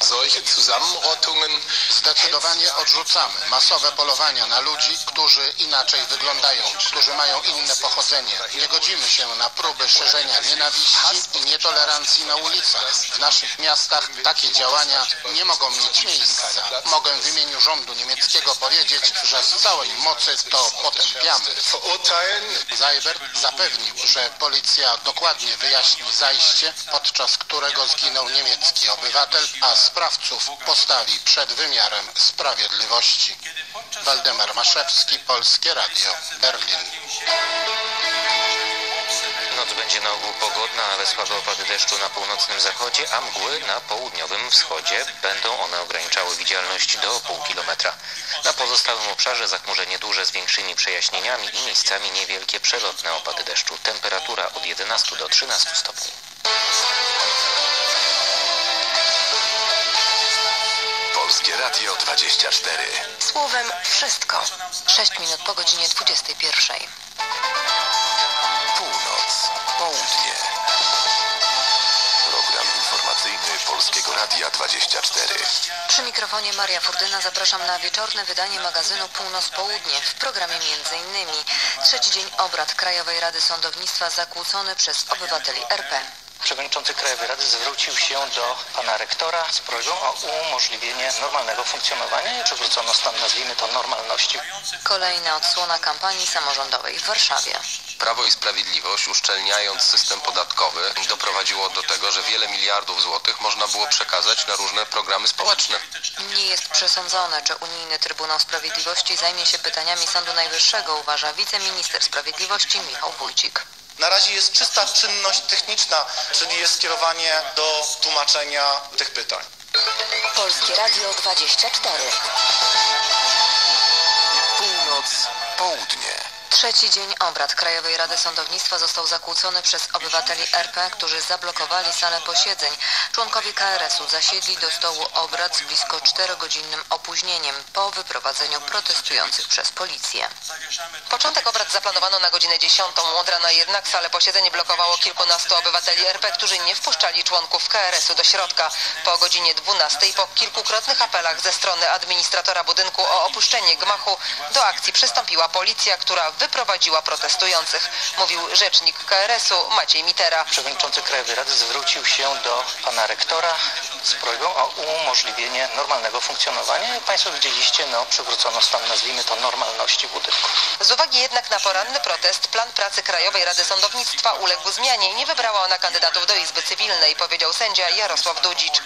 Speaker 16: Zdecydowanie odrzucamy masowe polowania na ludzi, którzy inaczej wyglądają, którzy mają inne pochodzenie. Nie godzimy się na próby szerzenia nienawiści i nietolerancji na ulicach. W naszych miastach takie działania nie mogą mieć miejsca. Mogę w imieniu rządu niemieckiego powiedzieć, że z całej mocy to potępiamy. Seibert zapewnił, że policja dokładnie wyjaśni zajście, podczas którego zginął niemiecki obywatel, a sprawców postawi przed wymiarem sprawiedliwości. Waldemar Maszewski, Polskie Radio, Berlin.
Speaker 9: Noc będzie na ogół pogodna, ale słabe opady deszczu na północnym zachodzie, a mgły na południowym wschodzie. Będą one ograniczały widzialność do pół kilometra. Na pozostałym obszarze zachmurzenie duże z większymi przejaśnieniami i miejscami niewielkie przelotne opady deszczu. Temperatura od 11 do 13 stopni.
Speaker 7: Polskie Radio 24.
Speaker 4: Słowem wszystko. 6 minut po godzinie 21.
Speaker 7: Północ, południe. Program informacyjny Polskiego Radia 24.
Speaker 4: Przy mikrofonie Maria Furdyna zapraszam na wieczorne wydanie magazynu Północ-Południe. W programie m.in. trzeci dzień obrad Krajowej Rady Sądownictwa zakłócony przez obywateli RP.
Speaker 17: Przewodniczący Krajowej Rady zwrócił się do pana rektora z prośbą o umożliwienie normalnego funkcjonowania i przywrócono stan, nazwijmy to, normalności.
Speaker 4: Kolejna odsłona kampanii samorządowej w Warszawie.
Speaker 12: Prawo i Sprawiedliwość, uszczelniając system podatkowy, doprowadziło do tego, że wiele miliardów złotych można było przekazać na różne programy społeczne.
Speaker 4: Nie jest przesądzone, czy Unijny Trybunał Sprawiedliwości zajmie się pytaniami Sądu Najwyższego, uważa wiceminister sprawiedliwości Michał Wójcik.
Speaker 18: Na razie jest czysta czynność techniczna, czyli jest skierowanie do tłumaczenia tych pytań.
Speaker 4: Polskie Radio 24.
Speaker 7: Północ, południe.
Speaker 4: Trzeci dzień obrad Krajowej Rady Sądownictwa został zakłócony przez obywateli RP, którzy zablokowali salę posiedzeń. Członkowie KRS-u zasiedli do stołu obrad z blisko 4-godzinnym opóźnieniem po wyprowadzeniu protestujących przez policję.
Speaker 19: Początek obrad zaplanowano na godzinę 10. Od rana jednak salę posiedzeń blokowało kilkunastu obywateli RP, którzy nie wpuszczali członków KRS-u do środka. Po godzinie 12 po kilkukrotnych apelach ze strony administratora budynku o opuszczenie gmachu do akcji przystąpiła policja, która wyprowadziła protestujących, mówił rzecznik KRS-u Maciej Mitera.
Speaker 17: Przewodniczący Krajowej Rady zwrócił się do pana rektora z prośbą o umożliwienie normalnego funkcjonowania. Jak państwo widzieliście, przywrócono stan, nazwijmy to, normalności budynku.
Speaker 19: Z uwagi jednak na poranny protest, plan pracy Krajowej Rady Sądownictwa uległ zmianie. Nie wybrała ona kandydatów do Izby Cywilnej, powiedział sędzia Jarosław Dudzicz.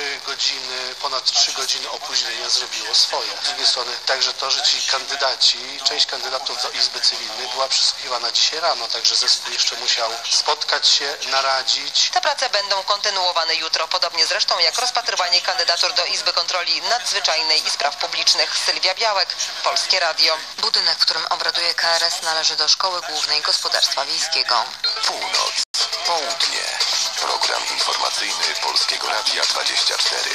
Speaker 10: Ponad 3 godziny opóźnienia zrobiło swoje. Z drugiej strony także to, że ci kandydaci, część kandydatów do Izby Cywilnej była przesłuchiwana dzisiaj rano, także zespół jeszcze musiał spotkać się, naradzić.
Speaker 19: Te prace będą kontynuowane jutro, podobnie zresztą jak rozpatrywanie kandydatur do Izby Kontroli Nadzwyczajnej i Spraw Publicznych. Sylwia Białek, Polskie Radio.
Speaker 4: Budynek, w którym obraduje KRS, należy do Szkoły Głównej Gospodarstwa Wiejskiego.
Speaker 7: Północ, południe. Program informacyjny Polskiego Radia 24.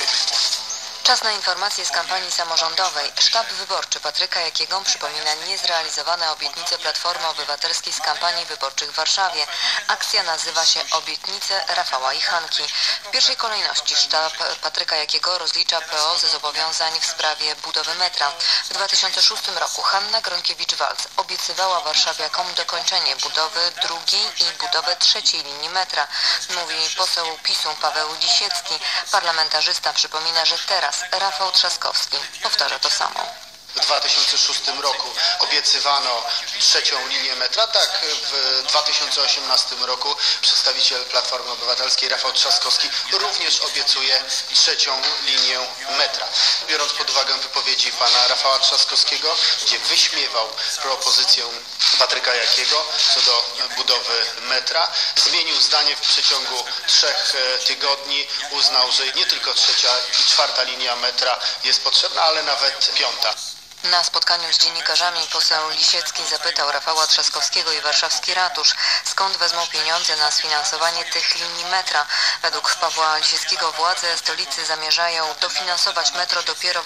Speaker 4: Czas na informacje z kampanii samorządowej. Sztab wyborczy Patryka Jakiego przypomina niezrealizowane obietnice Platformy Obywatelskiej z kampanii wyborczych w Warszawie. Akcja nazywa się Obietnice Rafała i Hanki. W pierwszej kolejności sztab Patryka Jakiego rozlicza PO ze zobowiązań w sprawie budowy metra. W 2006 roku Hanna Gronkiewicz-Waltz obiecywała warszawiakom dokończenie budowy drugiej i budowę trzeciej linii metra. Mówi poseł PiS-u Paweł Lisiecki. Parlamentarzysta przypomina, że teraz Rafał Trzaskowski powtarza to samo.
Speaker 16: W 2006 roku obiecywano trzecią linię metra, tak w 2018 roku przedstawiciel Platformy Obywatelskiej Rafał Trzaskowski również obiecuje trzecią linię metra. Biorąc pod uwagę wypowiedzi pana Rafała Trzaskowskiego, gdzie wyśmiewał propozycję Patryka Jakiego co do budowy metra, zmienił zdanie w przeciągu 3 tygodni, uznał, że nie tylko trzecia i czwarta linia metra jest potrzebna, ale nawet piąta.
Speaker 4: Na spotkaniu z dziennikarzami poseł Lisiecki zapytał Rafała Trzaskowskiego i warszawski ratusz, skąd wezmą pieniądze na sfinansowanie tych linii metra. Według Pawła Lisieckiego władze stolicy zamierzają dofinansować metro dopiero w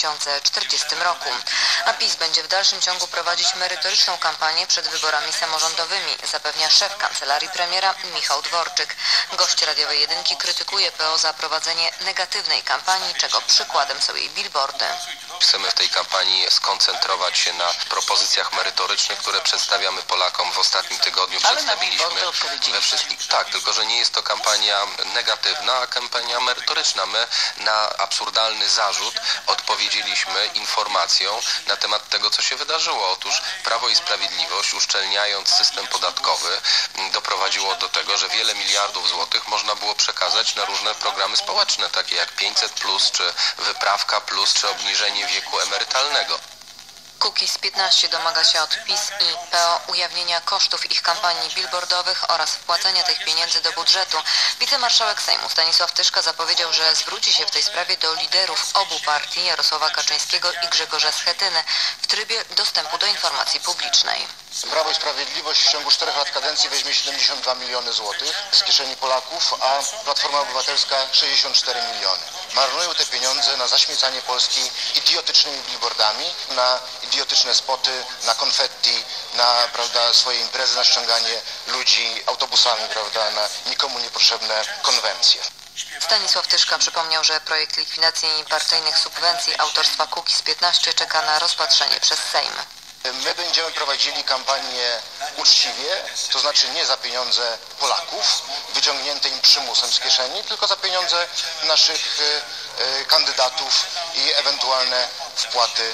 Speaker 4: 2040 roku. A PiS będzie w dalszym ciągu prowadzić merytoryczną kampanię przed wyborami samorządowymi, zapewnia szef kancelarii premiera Michał Dworczyk. Gość radiowej jedynki krytykuje PO za prowadzenie negatywnej kampanii, czego przykładem są jej billboardy.
Speaker 12: Chcemy w tej kampanii skoncentrować się na propozycjach merytorycznych, które przedstawiamy Polakom w ostatnim tygodniu. Przedstawiliśmy we wszystkich. Tak, tylko że nie jest to kampania negatywna, a kampania merytoryczna. My na absurdalny zarzut odpowiedzieliśmy informacją na temat tego, co się wydarzyło. Otóż Prawo i Sprawiedliwość, uszczelniając system podatkowy, doprowadziło do tego, że wiele miliardów złotych można było przekazać na różne programy społeczne, takie jak 500+, czy Wyprawka+, czy obniżenie wieku emerytalnego.
Speaker 4: Kukiz 15 domaga się od PiS i PO ujawnienia kosztów ich kampanii billboardowych oraz wpłacenia tych pieniędzy do budżetu. Wicemarszałek Sejmu Stanisław Tyszka zapowiedział, że zwróci się w tej sprawie do liderów obu partii, Jarosława Kaczyńskiego i Grzegorza Schetyny, w trybie dostępu do informacji publicznej.
Speaker 16: Prawo i Sprawiedliwość w ciągu 4 lat kadencji weźmie 72 miliony złotych z kieszeni Polaków, a Platforma Obywatelska 64 miliony. Marnują te pieniądze na zaśmiecanie Polski idiotycznymi billboardami, na idiotyczne spoty, na konfetti, na swoje imprezy, na ściąganie ludzi autobusami, na nikomu niepotrzebne konwencje.
Speaker 4: Stanisław Tyszka przypomniał, że projekt likwidacji partyjnych subwencji autorstwa Kukiz 15 czeka na rozpatrzenie przez Sejm.
Speaker 16: My będziemy prowadzili kampanię uczciwie, to znaczy nie za pieniądze Polaków, wyciągnięte im przymusem z kieszeni, tylko za pieniądze naszych kandydatów i ewentualne wpłaty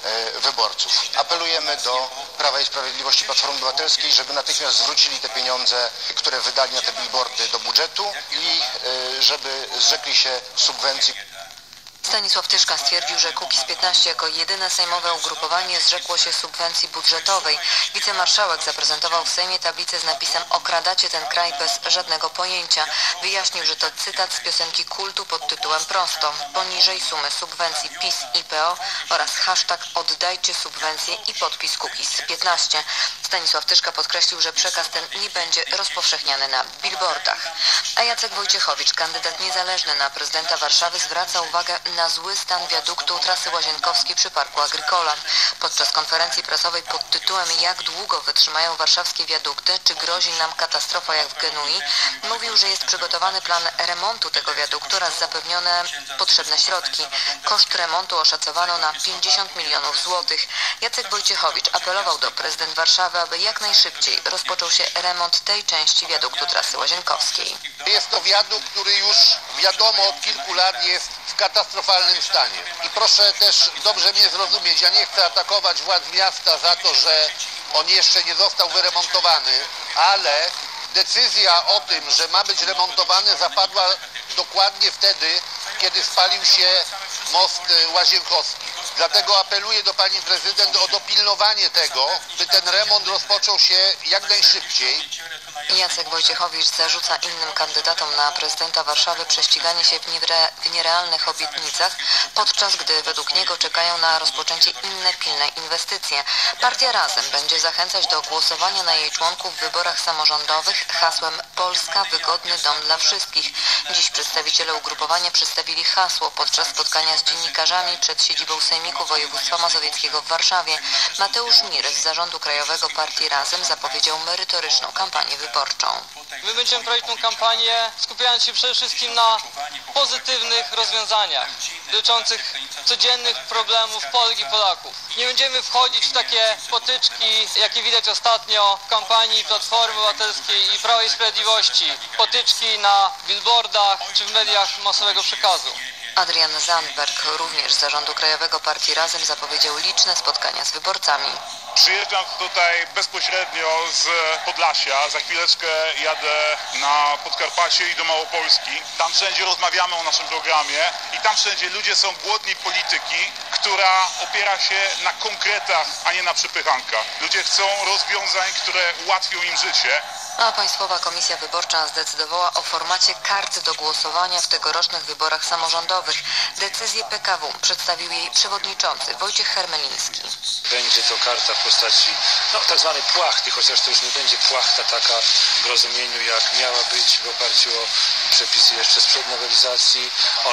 Speaker 16: wyborców. Apelujemy do Prawa i Sprawiedliwości, Platformy Obywatelskiej, żeby natychmiast zwrócili te pieniądze, które wydali na te billboardy do budżetu i żeby zrzekli się subwencji.
Speaker 4: Stanisław Tyszka stwierdził, że Kukiz15 jako jedyne sejmowe ugrupowanie zrzekło się subwencji budżetowej. Wicemarszałek zaprezentował w Sejmie tablicę z napisem "Okradacie ten kraj bez żadnego pojęcia". Wyjaśnił, że to cytat z piosenki Kultu pod tytułem prosto. Poniżej sumy subwencji PiS i PO oraz hashtag "Oddajcie subwencje" i podpis Kukiz15. Stanisław Tyszka podkreślił, że przekaz ten nie będzie rozpowszechniany na billboardach. A Jacek Wojciechowicz, kandydat niezależny na prezydenta Warszawy, zwraca uwagę na zły stan wiaduktu trasy Łazienkowskiej przy Parku Agrykola. Podczas konferencji prasowej pod tytułem "Jak długo wytrzymają warszawskie wiadukty? Czy grozi nam katastrofa jak w Genui?" mówił, że jest przygotowany plan remontu tego wiaduktu oraz zapewnione potrzebne środki. Koszt remontu oszacowano na 50 milionów złotych. Jacek Wojciechowicz apelował do prezydent Warszawy, aby jak najszybciej rozpoczął się remont tej części wiaduktu trasy Łazienkowskiej.
Speaker 16: Jest to wiadukt, który już wiadomo od kilku lat jest w katastrofalnym stanie. I proszę też dobrze mnie zrozumieć, ja nie chcę atakować władz miasta za to, że on jeszcze nie został wyremontowany, ale decyzja o tym, że ma być remontowany, zapadła dokładnie wtedy, kiedy spalił się most Łazienkowski. Dlatego apeluję do pani prezydent o dopilnowanie tego, by ten remont rozpoczął się jak najszybciej.
Speaker 4: Jacek Wojciechowicz zarzuca innym kandydatom na prezydenta Warszawy prześciganie się w nierealnych obietnicach, podczas gdy według niego czekają na rozpoczęcie inne pilne inwestycje. Partia Razem będzie zachęcać do głosowania na jej członków w wyborach samorządowych hasłem "Polska, wygodny dom dla wszystkich". Dziś przedstawiciele ugrupowania przedstawili hasło podczas spotkania z dziennikarzami przed siedzibą Sejmiku Województwa Mazowieckiego w Warszawie. Mateusz Mir z Zarządu Krajowego Partii Razem zapowiedział merytoryczną kampanię wyborczą.
Speaker 20: My będziemy prowadzić tę kampanię, skupiając się przede wszystkim na pozytywnych rozwiązaniach dotyczących codziennych problemów Polek i Polaków. Nie będziemy wchodzić w takie potyczki, jakie widać ostatnio w kampanii Platformy Obywatelskiej i Prawa i Sprawiedliwości. Potyczki na billboardach czy w mediach masowego przekazu.
Speaker 4: Adrian Zandberg, również z Zarządu Krajowego Partii Razem, zapowiedział liczne spotkania z wyborcami.
Speaker 21: Przyjeżdżam tutaj bezpośrednio z Podlasia, za chwileczkę jadę na Podkarpacie i do Małopolski. Tam wszędzie rozmawiamy o naszym programie i tam wszędzie ludzie są głodni polityki, która opiera się na konkretach, a nie na przepychankach. Ludzie chcą rozwiązań, które ułatwią im życie.
Speaker 4: A Państwowa Komisja Wyborcza zdecydowała o formacie kart do głosowania w tegorocznych wyborach samorządowych. Decyzję PKW przedstawił jej przewodniczący Wojciech Hermeliński.
Speaker 10: Będzie to karta w postaci tak zwanej płachty, chociaż to już nie będzie płachta taka w rozumieniu jak miała być w oparciu o przepisy jeszcze sprzed nowelizacji.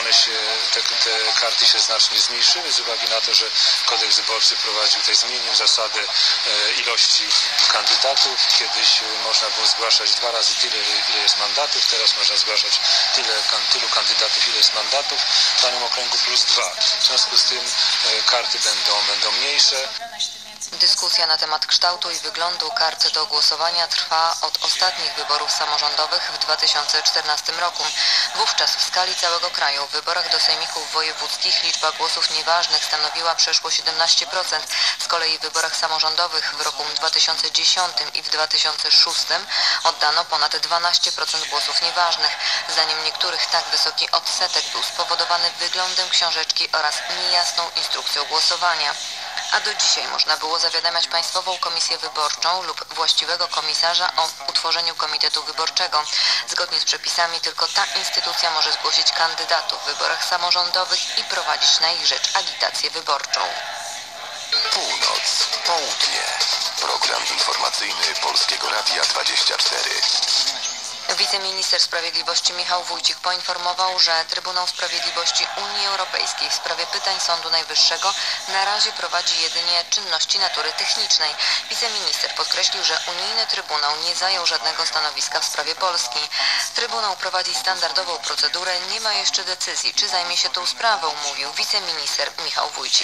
Speaker 10: Te karty się znacznie zmniejszyły z uwagi na to, że kodeks wyborczy zmienił zasadę ilości kandydatów. Kiedyś można było zgłaszać 2 razy tyle, ile jest mandatów, teraz można zgłaszać tylu kandydatów, ile jest mandatów w danym okręgu plus 2. W związku z tym karty będą mniejsze.
Speaker 4: Dyskusja na temat kształtu i wyglądu kart do głosowania trwa od ostatnich wyborów samorządowych w 2014 roku. Wówczas w skali całego kraju w wyborach do sejmików wojewódzkich liczba głosów nieważnych stanowiła przeszło 17%. Z kolei w wyborach samorządowych w roku 2010 i w 2006 oddano ponad 12% głosów nieważnych. Zdaniem niektórych tak wysoki odsetek był spowodowany wyglądem książeczki oraz niejasną instrukcją głosowania. A do dzisiaj można było zawiadamiać Państwową Komisję Wyborczą lub właściwego komisarza o utworzeniu komitetu wyborczego. Zgodnie z przepisami tylko ta instytucja może zgłosić kandydatów w wyborach samorządowych i prowadzić na ich rzecz agitację wyborczą.
Speaker 7: Północ, południe. Program informacyjny Polskiego Radia 24.
Speaker 4: Wiceminister Sprawiedliwości Michał Wójcik poinformował, że Trybunał Sprawiedliwości Unii Europejskiej w sprawie pytań Sądu Najwyższego na razie prowadzi jedynie czynności natury technicznej. Wiceminister podkreślił, że unijny Trybunał nie zajął żadnego stanowiska w sprawie Polski. Trybunał prowadzi standardową procedurę, nie ma jeszcze decyzji, czy zajmie się tą sprawą, mówił wiceminister Michał Wójcik.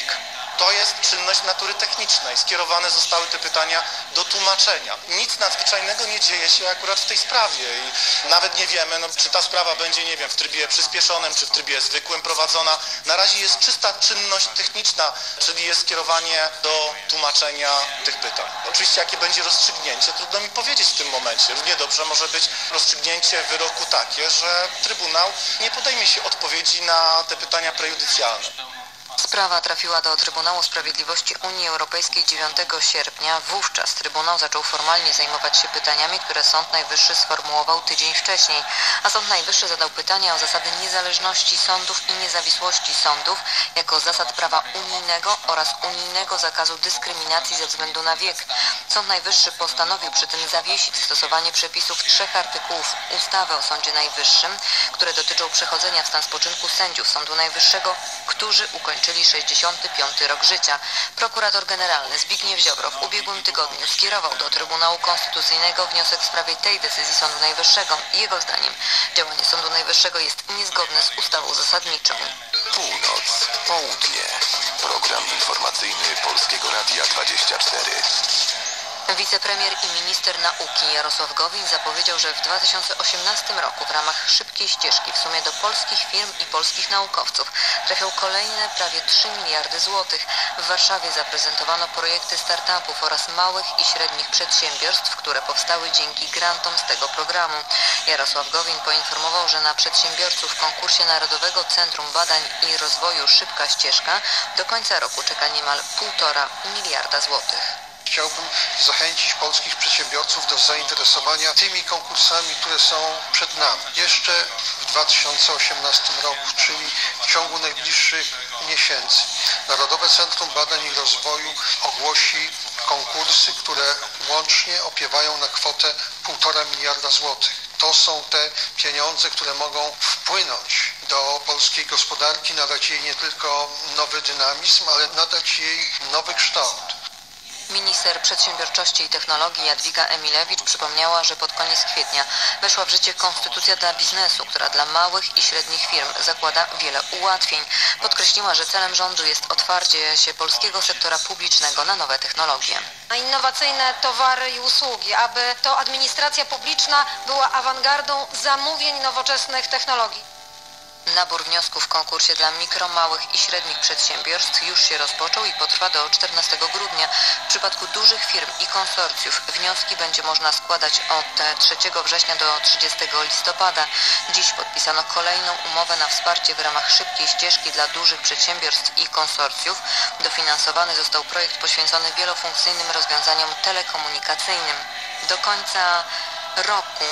Speaker 18: To jest czynność natury technicznej. Skierowane zostały te pytania do tłumaczenia. Nic nadzwyczajnego nie dzieje się akurat w tej sprawie i nawet nie wiemy, czy ta sprawa będzie, nie wiem, w trybie przyspieszonym, czy w trybie zwykłym prowadzona. Na razie jest czysta czynność techniczna, czyli jest skierowanie do tłumaczenia tych pytań. Oczywiście jakie będzie rozstrzygnięcie, trudno mi powiedzieć w tym momencie. Równie dobrze może być rozstrzygnięcie wyroku takie, że Trybunał nie podejmie się odpowiedzi na te pytania prejudycjalne.
Speaker 4: Sprawa trafiła do Trybunału Sprawiedliwości Unii Europejskiej 9 sierpnia. Wówczas Trybunał zaczął formalnie zajmować się pytaniami, które Sąd Najwyższy sformułował tydzień wcześniej. A Sąd Najwyższy zadał pytania o zasady niezależności sądów i niezawisłości sądów jako zasad prawa unijnego oraz unijnego zakazu dyskryminacji ze względu na wiek. Sąd Najwyższy postanowił przy tym zawiesić stosowanie przepisów 3 artykułów ustawy o Sądzie Najwyższym, które dotyczą przechodzenia w stan spoczynku sędziów Sądu Najwyższego, którzy ukończyli 65 rok życia. Prokurator generalny Zbigniew Ziobro w ubiegłym tygodniu skierował do Trybunału Konstytucyjnego wniosek w sprawie tej decyzji Sądu Najwyższego. Jego zdaniem działanie Sądu Najwyższego jest niezgodne z ustawą zasadniczą.
Speaker 7: Północ, południe. Program informacyjny Polskiego Radia 24.
Speaker 4: Wicepremier i minister nauki Jarosław Gowin zapowiedział, że w 2018 roku w ramach szybkiej ścieżki w sumie do polskich firm i polskich naukowców trafią kolejne prawie 3 miliardy złotych. W Warszawie zaprezentowano projekty startupów oraz małych i średnich przedsiębiorstw, które powstały dzięki grantom z tego programu. Jarosław Gowin poinformował, że na przedsiębiorców w konkursie Narodowego Centrum Badań i Rozwoju Szybka Ścieżka do końca roku czeka niemal 1,5 miliarda złotych.
Speaker 3: Chciałbym zachęcić polskich przedsiębiorców do zainteresowania tymi konkursami, które są przed nami. Jeszcze w 2018 roku, czyli w ciągu najbliższych miesięcy, Narodowe Centrum Badań i Rozwoju ogłosi konkursy, które łącznie opiewają na kwotę 1,5 miliarda złotych. To są te pieniądze, które mogą wpłynąć do polskiej gospodarki, nadać jej nie tylko nowy dynamizm, ale nadać jej nowy kształt.
Speaker 4: Minister Przedsiębiorczości i Technologii Jadwiga Emilewicz przypomniała, że pod koniec kwietnia weszła w życie Konstytucja dla biznesu, która dla małych i średnich firm zakłada wiele ułatwień. Podkreśliła, że celem rządu jest otwarcie się polskiego sektora publicznego na nowe technologie.
Speaker 11: Na innowacyjne towary i usługi, aby to administracja publiczna była awangardą zamówień nowoczesnych technologii.
Speaker 4: Nabór wniosków w konkursie dla mikro, małych i średnich przedsiębiorstw już się rozpoczął i potrwa do 14 grudnia. W przypadku dużych firm i konsorcjów wnioski będzie można składać od 3 września do 30 listopada. Dziś podpisano kolejną umowę na wsparcie w ramach szybkiej ścieżki dla dużych przedsiębiorstw i konsorcjów. Dofinansowany został projekt poświęcony wielofunkcyjnym rozwiązaniom telekomunikacyjnym. Do końca roku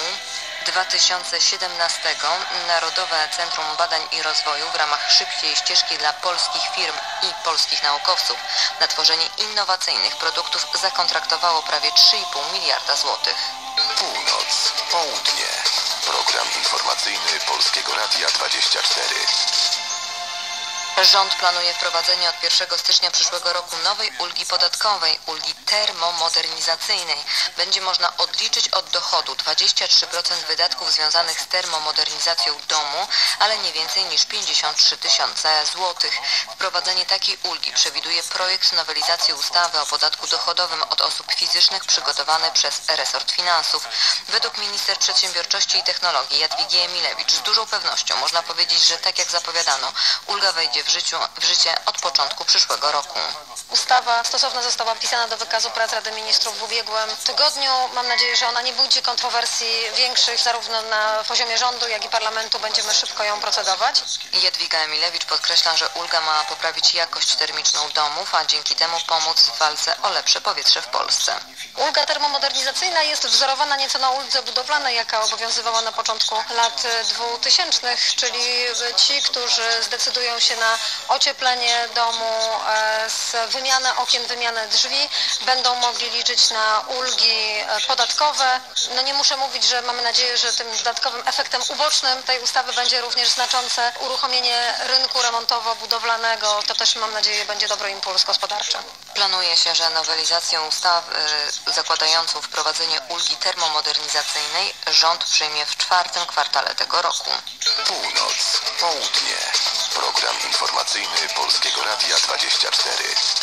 Speaker 4: 2017 Narodowe Centrum Badań i Rozwoju w ramach szybkiej ścieżki dla polskich firm i polskich naukowców na tworzenie innowacyjnych produktów zakontraktowało prawie 3,5 miliarda złotych.
Speaker 7: Północ, południe. Program informacyjny Polskiego Radia 24.
Speaker 4: Rząd planuje wprowadzenie od 1 stycznia przyszłego roku nowej ulgi podatkowej, ulgi termomodernizacyjnej. Będzie można odliczyć od dochodu 23% wydatków związanych z termomodernizacją domu, ale nie więcej niż 53 tysiące złotych. Wprowadzenie takiej ulgi przewiduje projekt nowelizacji ustawy o podatku dochodowym od osób fizycznych przygotowany przez resort finansów. Według minister Przedsiębiorczości i Technologii Jadwigi Emilewicz z dużą pewnością można powiedzieć, że tak jak zapowiadano, ulga wejdzie w życie od początku przyszłego roku.
Speaker 11: Ustawa stosowna została wpisana do wykazu prac Rady Ministrów w ubiegłym tygodniu. Mam nadzieję, że ona nie budzi kontrowersji większych, zarówno na poziomie rządu, jak i parlamentu. Będziemy szybko ją procedować.
Speaker 4: Jadwiga Emilewicz podkreśla, że ulga ma poprawić jakość termiczną domów, a dzięki temu pomóc w walce o lepsze powietrze w Polsce.
Speaker 11: Ulga termomodernizacyjna jest wzorowana nieco na uldze budowlanej, jaka obowiązywała na początku lat 2000, czyli ci, którzy zdecydują się na ocieplenie domu, z wymianę okien, wymianę drzwi, będą mogli liczyć na ulgi podatkowe. No nie muszę mówić, że mamy nadzieję, że tym dodatkowym efektem ubocznym tej ustawy będzie również znaczące uruchomienie rynku remontowo-budowlanego. To też, mam nadzieję, będzie dobry impuls gospodarczy.
Speaker 4: Planuje się, że nowelizację ustawy zakładającą wprowadzenie ulgi termomodernizacyjnej rząd przyjmie w 4. kwartale tego roku.
Speaker 7: Północ, południe. Program informacyjny Polskiego Radia 24.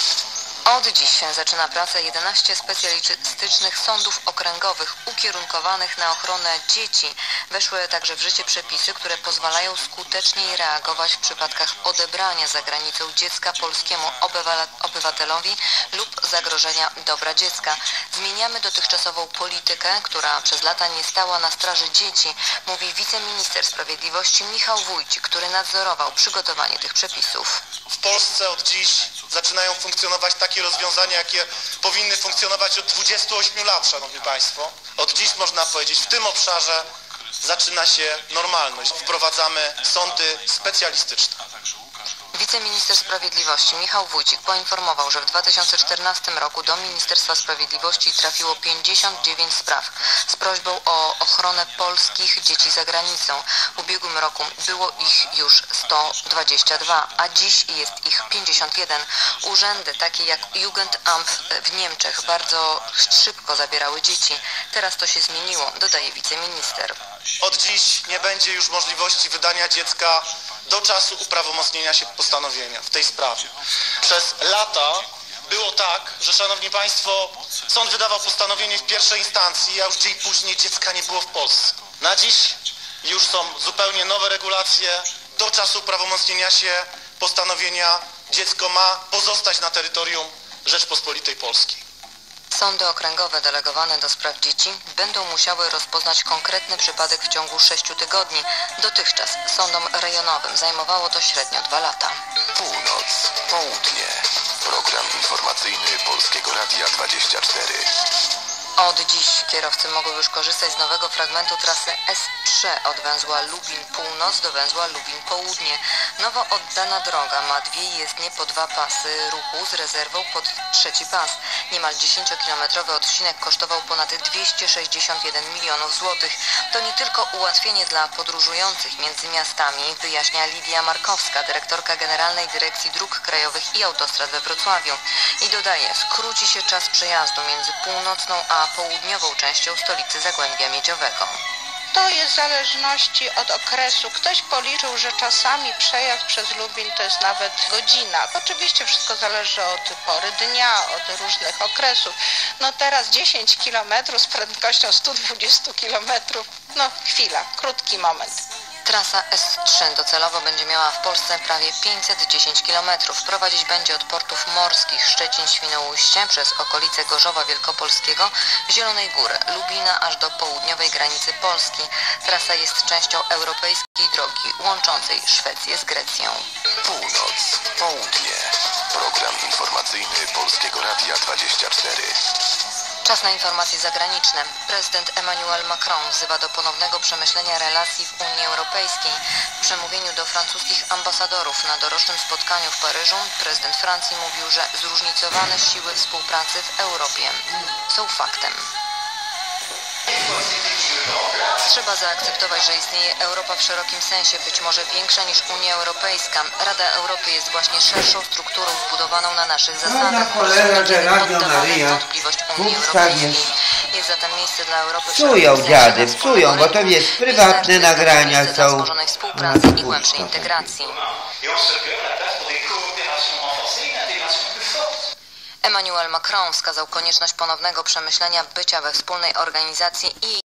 Speaker 4: Od dziś zaczyna pracę 11 specjalistycznych sądów okręgowych ukierunkowanych na ochronę dzieci. Weszły także w życie przepisy, które pozwalają skuteczniej reagować w przypadkach odebrania za granicą dziecka polskiemu obywatelowi lub zagrożenia dobra dziecka. Zmieniamy dotychczasową politykę, która przez lata nie stała na straży dzieci, mówi wiceminister sprawiedliwości Michał Wójcik, który nadzorował przygotowanie tych przepisów.
Speaker 18: W Polsce od dziś zaczynają funkcjonować takie rozwiązania, jakie powinny funkcjonować od 28 lat, szanowni państwo. Od dziś można powiedzieć, w tym obszarze zaczyna się normalność. Wprowadzamy sądy specjalistyczne.
Speaker 4: Wiceminister Sprawiedliwości Michał Wójcik poinformował, że w 2014 roku do Ministerstwa Sprawiedliwości trafiło 59 spraw z prośbą o ochronę polskich dzieci za granicą. W ubiegłym roku było ich już 122, a dziś jest ich 51. Urzędy takie jak Jugendamt w Niemczech bardzo szybko zabierały dzieci. Teraz to się zmieniło, dodaje wiceminister.
Speaker 18: Od dziś nie będzie już możliwości wydania dziecka do czasu uprawomocnienia się postanowienia w tej sprawie. Przez lata było tak, że szanowni państwo, sąd wydawał postanowienie w pierwszej instancji, a już dzień później dziecka nie było w Polsce. Na dziś już są zupełnie nowe regulacje. Do czasu uprawomocnienia się postanowienia dziecko ma pozostać na terytorium Rzeczpospolitej Polskiej.
Speaker 4: Sądy okręgowe delegowane do spraw dzieci będą musiały rozpoznać konkretny przypadek w ciągu 6 tygodni. Dotychczas sądom rejonowym zajmowało to średnio 2 lata.
Speaker 7: Północ, południe. Program informacyjny Polskiego Radia 24.
Speaker 4: Od dziś kierowcy mogą już korzystać z nowego fragmentu trasy S3 od węzła Lubin Północ do węzła Lubin Południe. Nowo oddana droga ma 2 jezdnie po 2 pasy ruchu z rezerwą pod 3 pas. Niemal 10-kilometrowy odcinek kosztował ponad 261 milionów złotych. To nie tylko ułatwienie dla podróżujących między miastami, wyjaśnia Lidia Markowska, dyrektorka Generalnej Dyrekcji Dróg Krajowych i Autostrad we Wrocławiu. I dodaje, skróci się czas przejazdu między północną a południową częścią stolicy Zagłębia Miedziowego.
Speaker 2: To jest w zależności od okresu. Ktoś policzył, że czasami przejazd przez Lubin to jest nawet godzina. Oczywiście wszystko zależy od pory dnia, od różnych okresów. No teraz 10 km z prędkością 120 km. No chwila, krótki moment.
Speaker 4: Trasa S3 docelowo będzie miała w Polsce prawie 510 km. Prowadzić będzie od portów morskich Szczecin-Świnoujście przez okolice Gorzowa Wielkopolskiego, Zielonej Góry, Lubina aż do południowej granicy Polski. Trasa jest częścią europejskiej drogi łączącej Szwecję z Grecją.
Speaker 7: Północ, południe. Program informacyjny Polskiego Radia 24.
Speaker 4: Czas na informacje zagraniczne. Prezydent Emmanuel Macron wzywa do ponownego przemyślenia relacji w Unii Europejskiej. W przemówieniu do francuskich ambasadorów na dorocznym spotkaniu w Paryżu prezydent Francji mówił, że zróżnicowane siły współpracy w Europie są faktem. Trzeba zaakceptować, że istnieje Europa w szerokim sensie, być może większa niż Unia Europejska. Rada Europy jest właśnie szerszą strukturą zbudowaną na naszych zasadach. Wątpliwość Unii Europejskiej. Jest zatem miejsce dla Europy w
Speaker 22: Psują dziady, psują, bo to jest prywatne nagrania są.
Speaker 4: Złożonej współpracy i głębszej integracji. Emmanuel Macron wskazał konieczność ponownego przemyślenia bycia we wspólnej organizacji i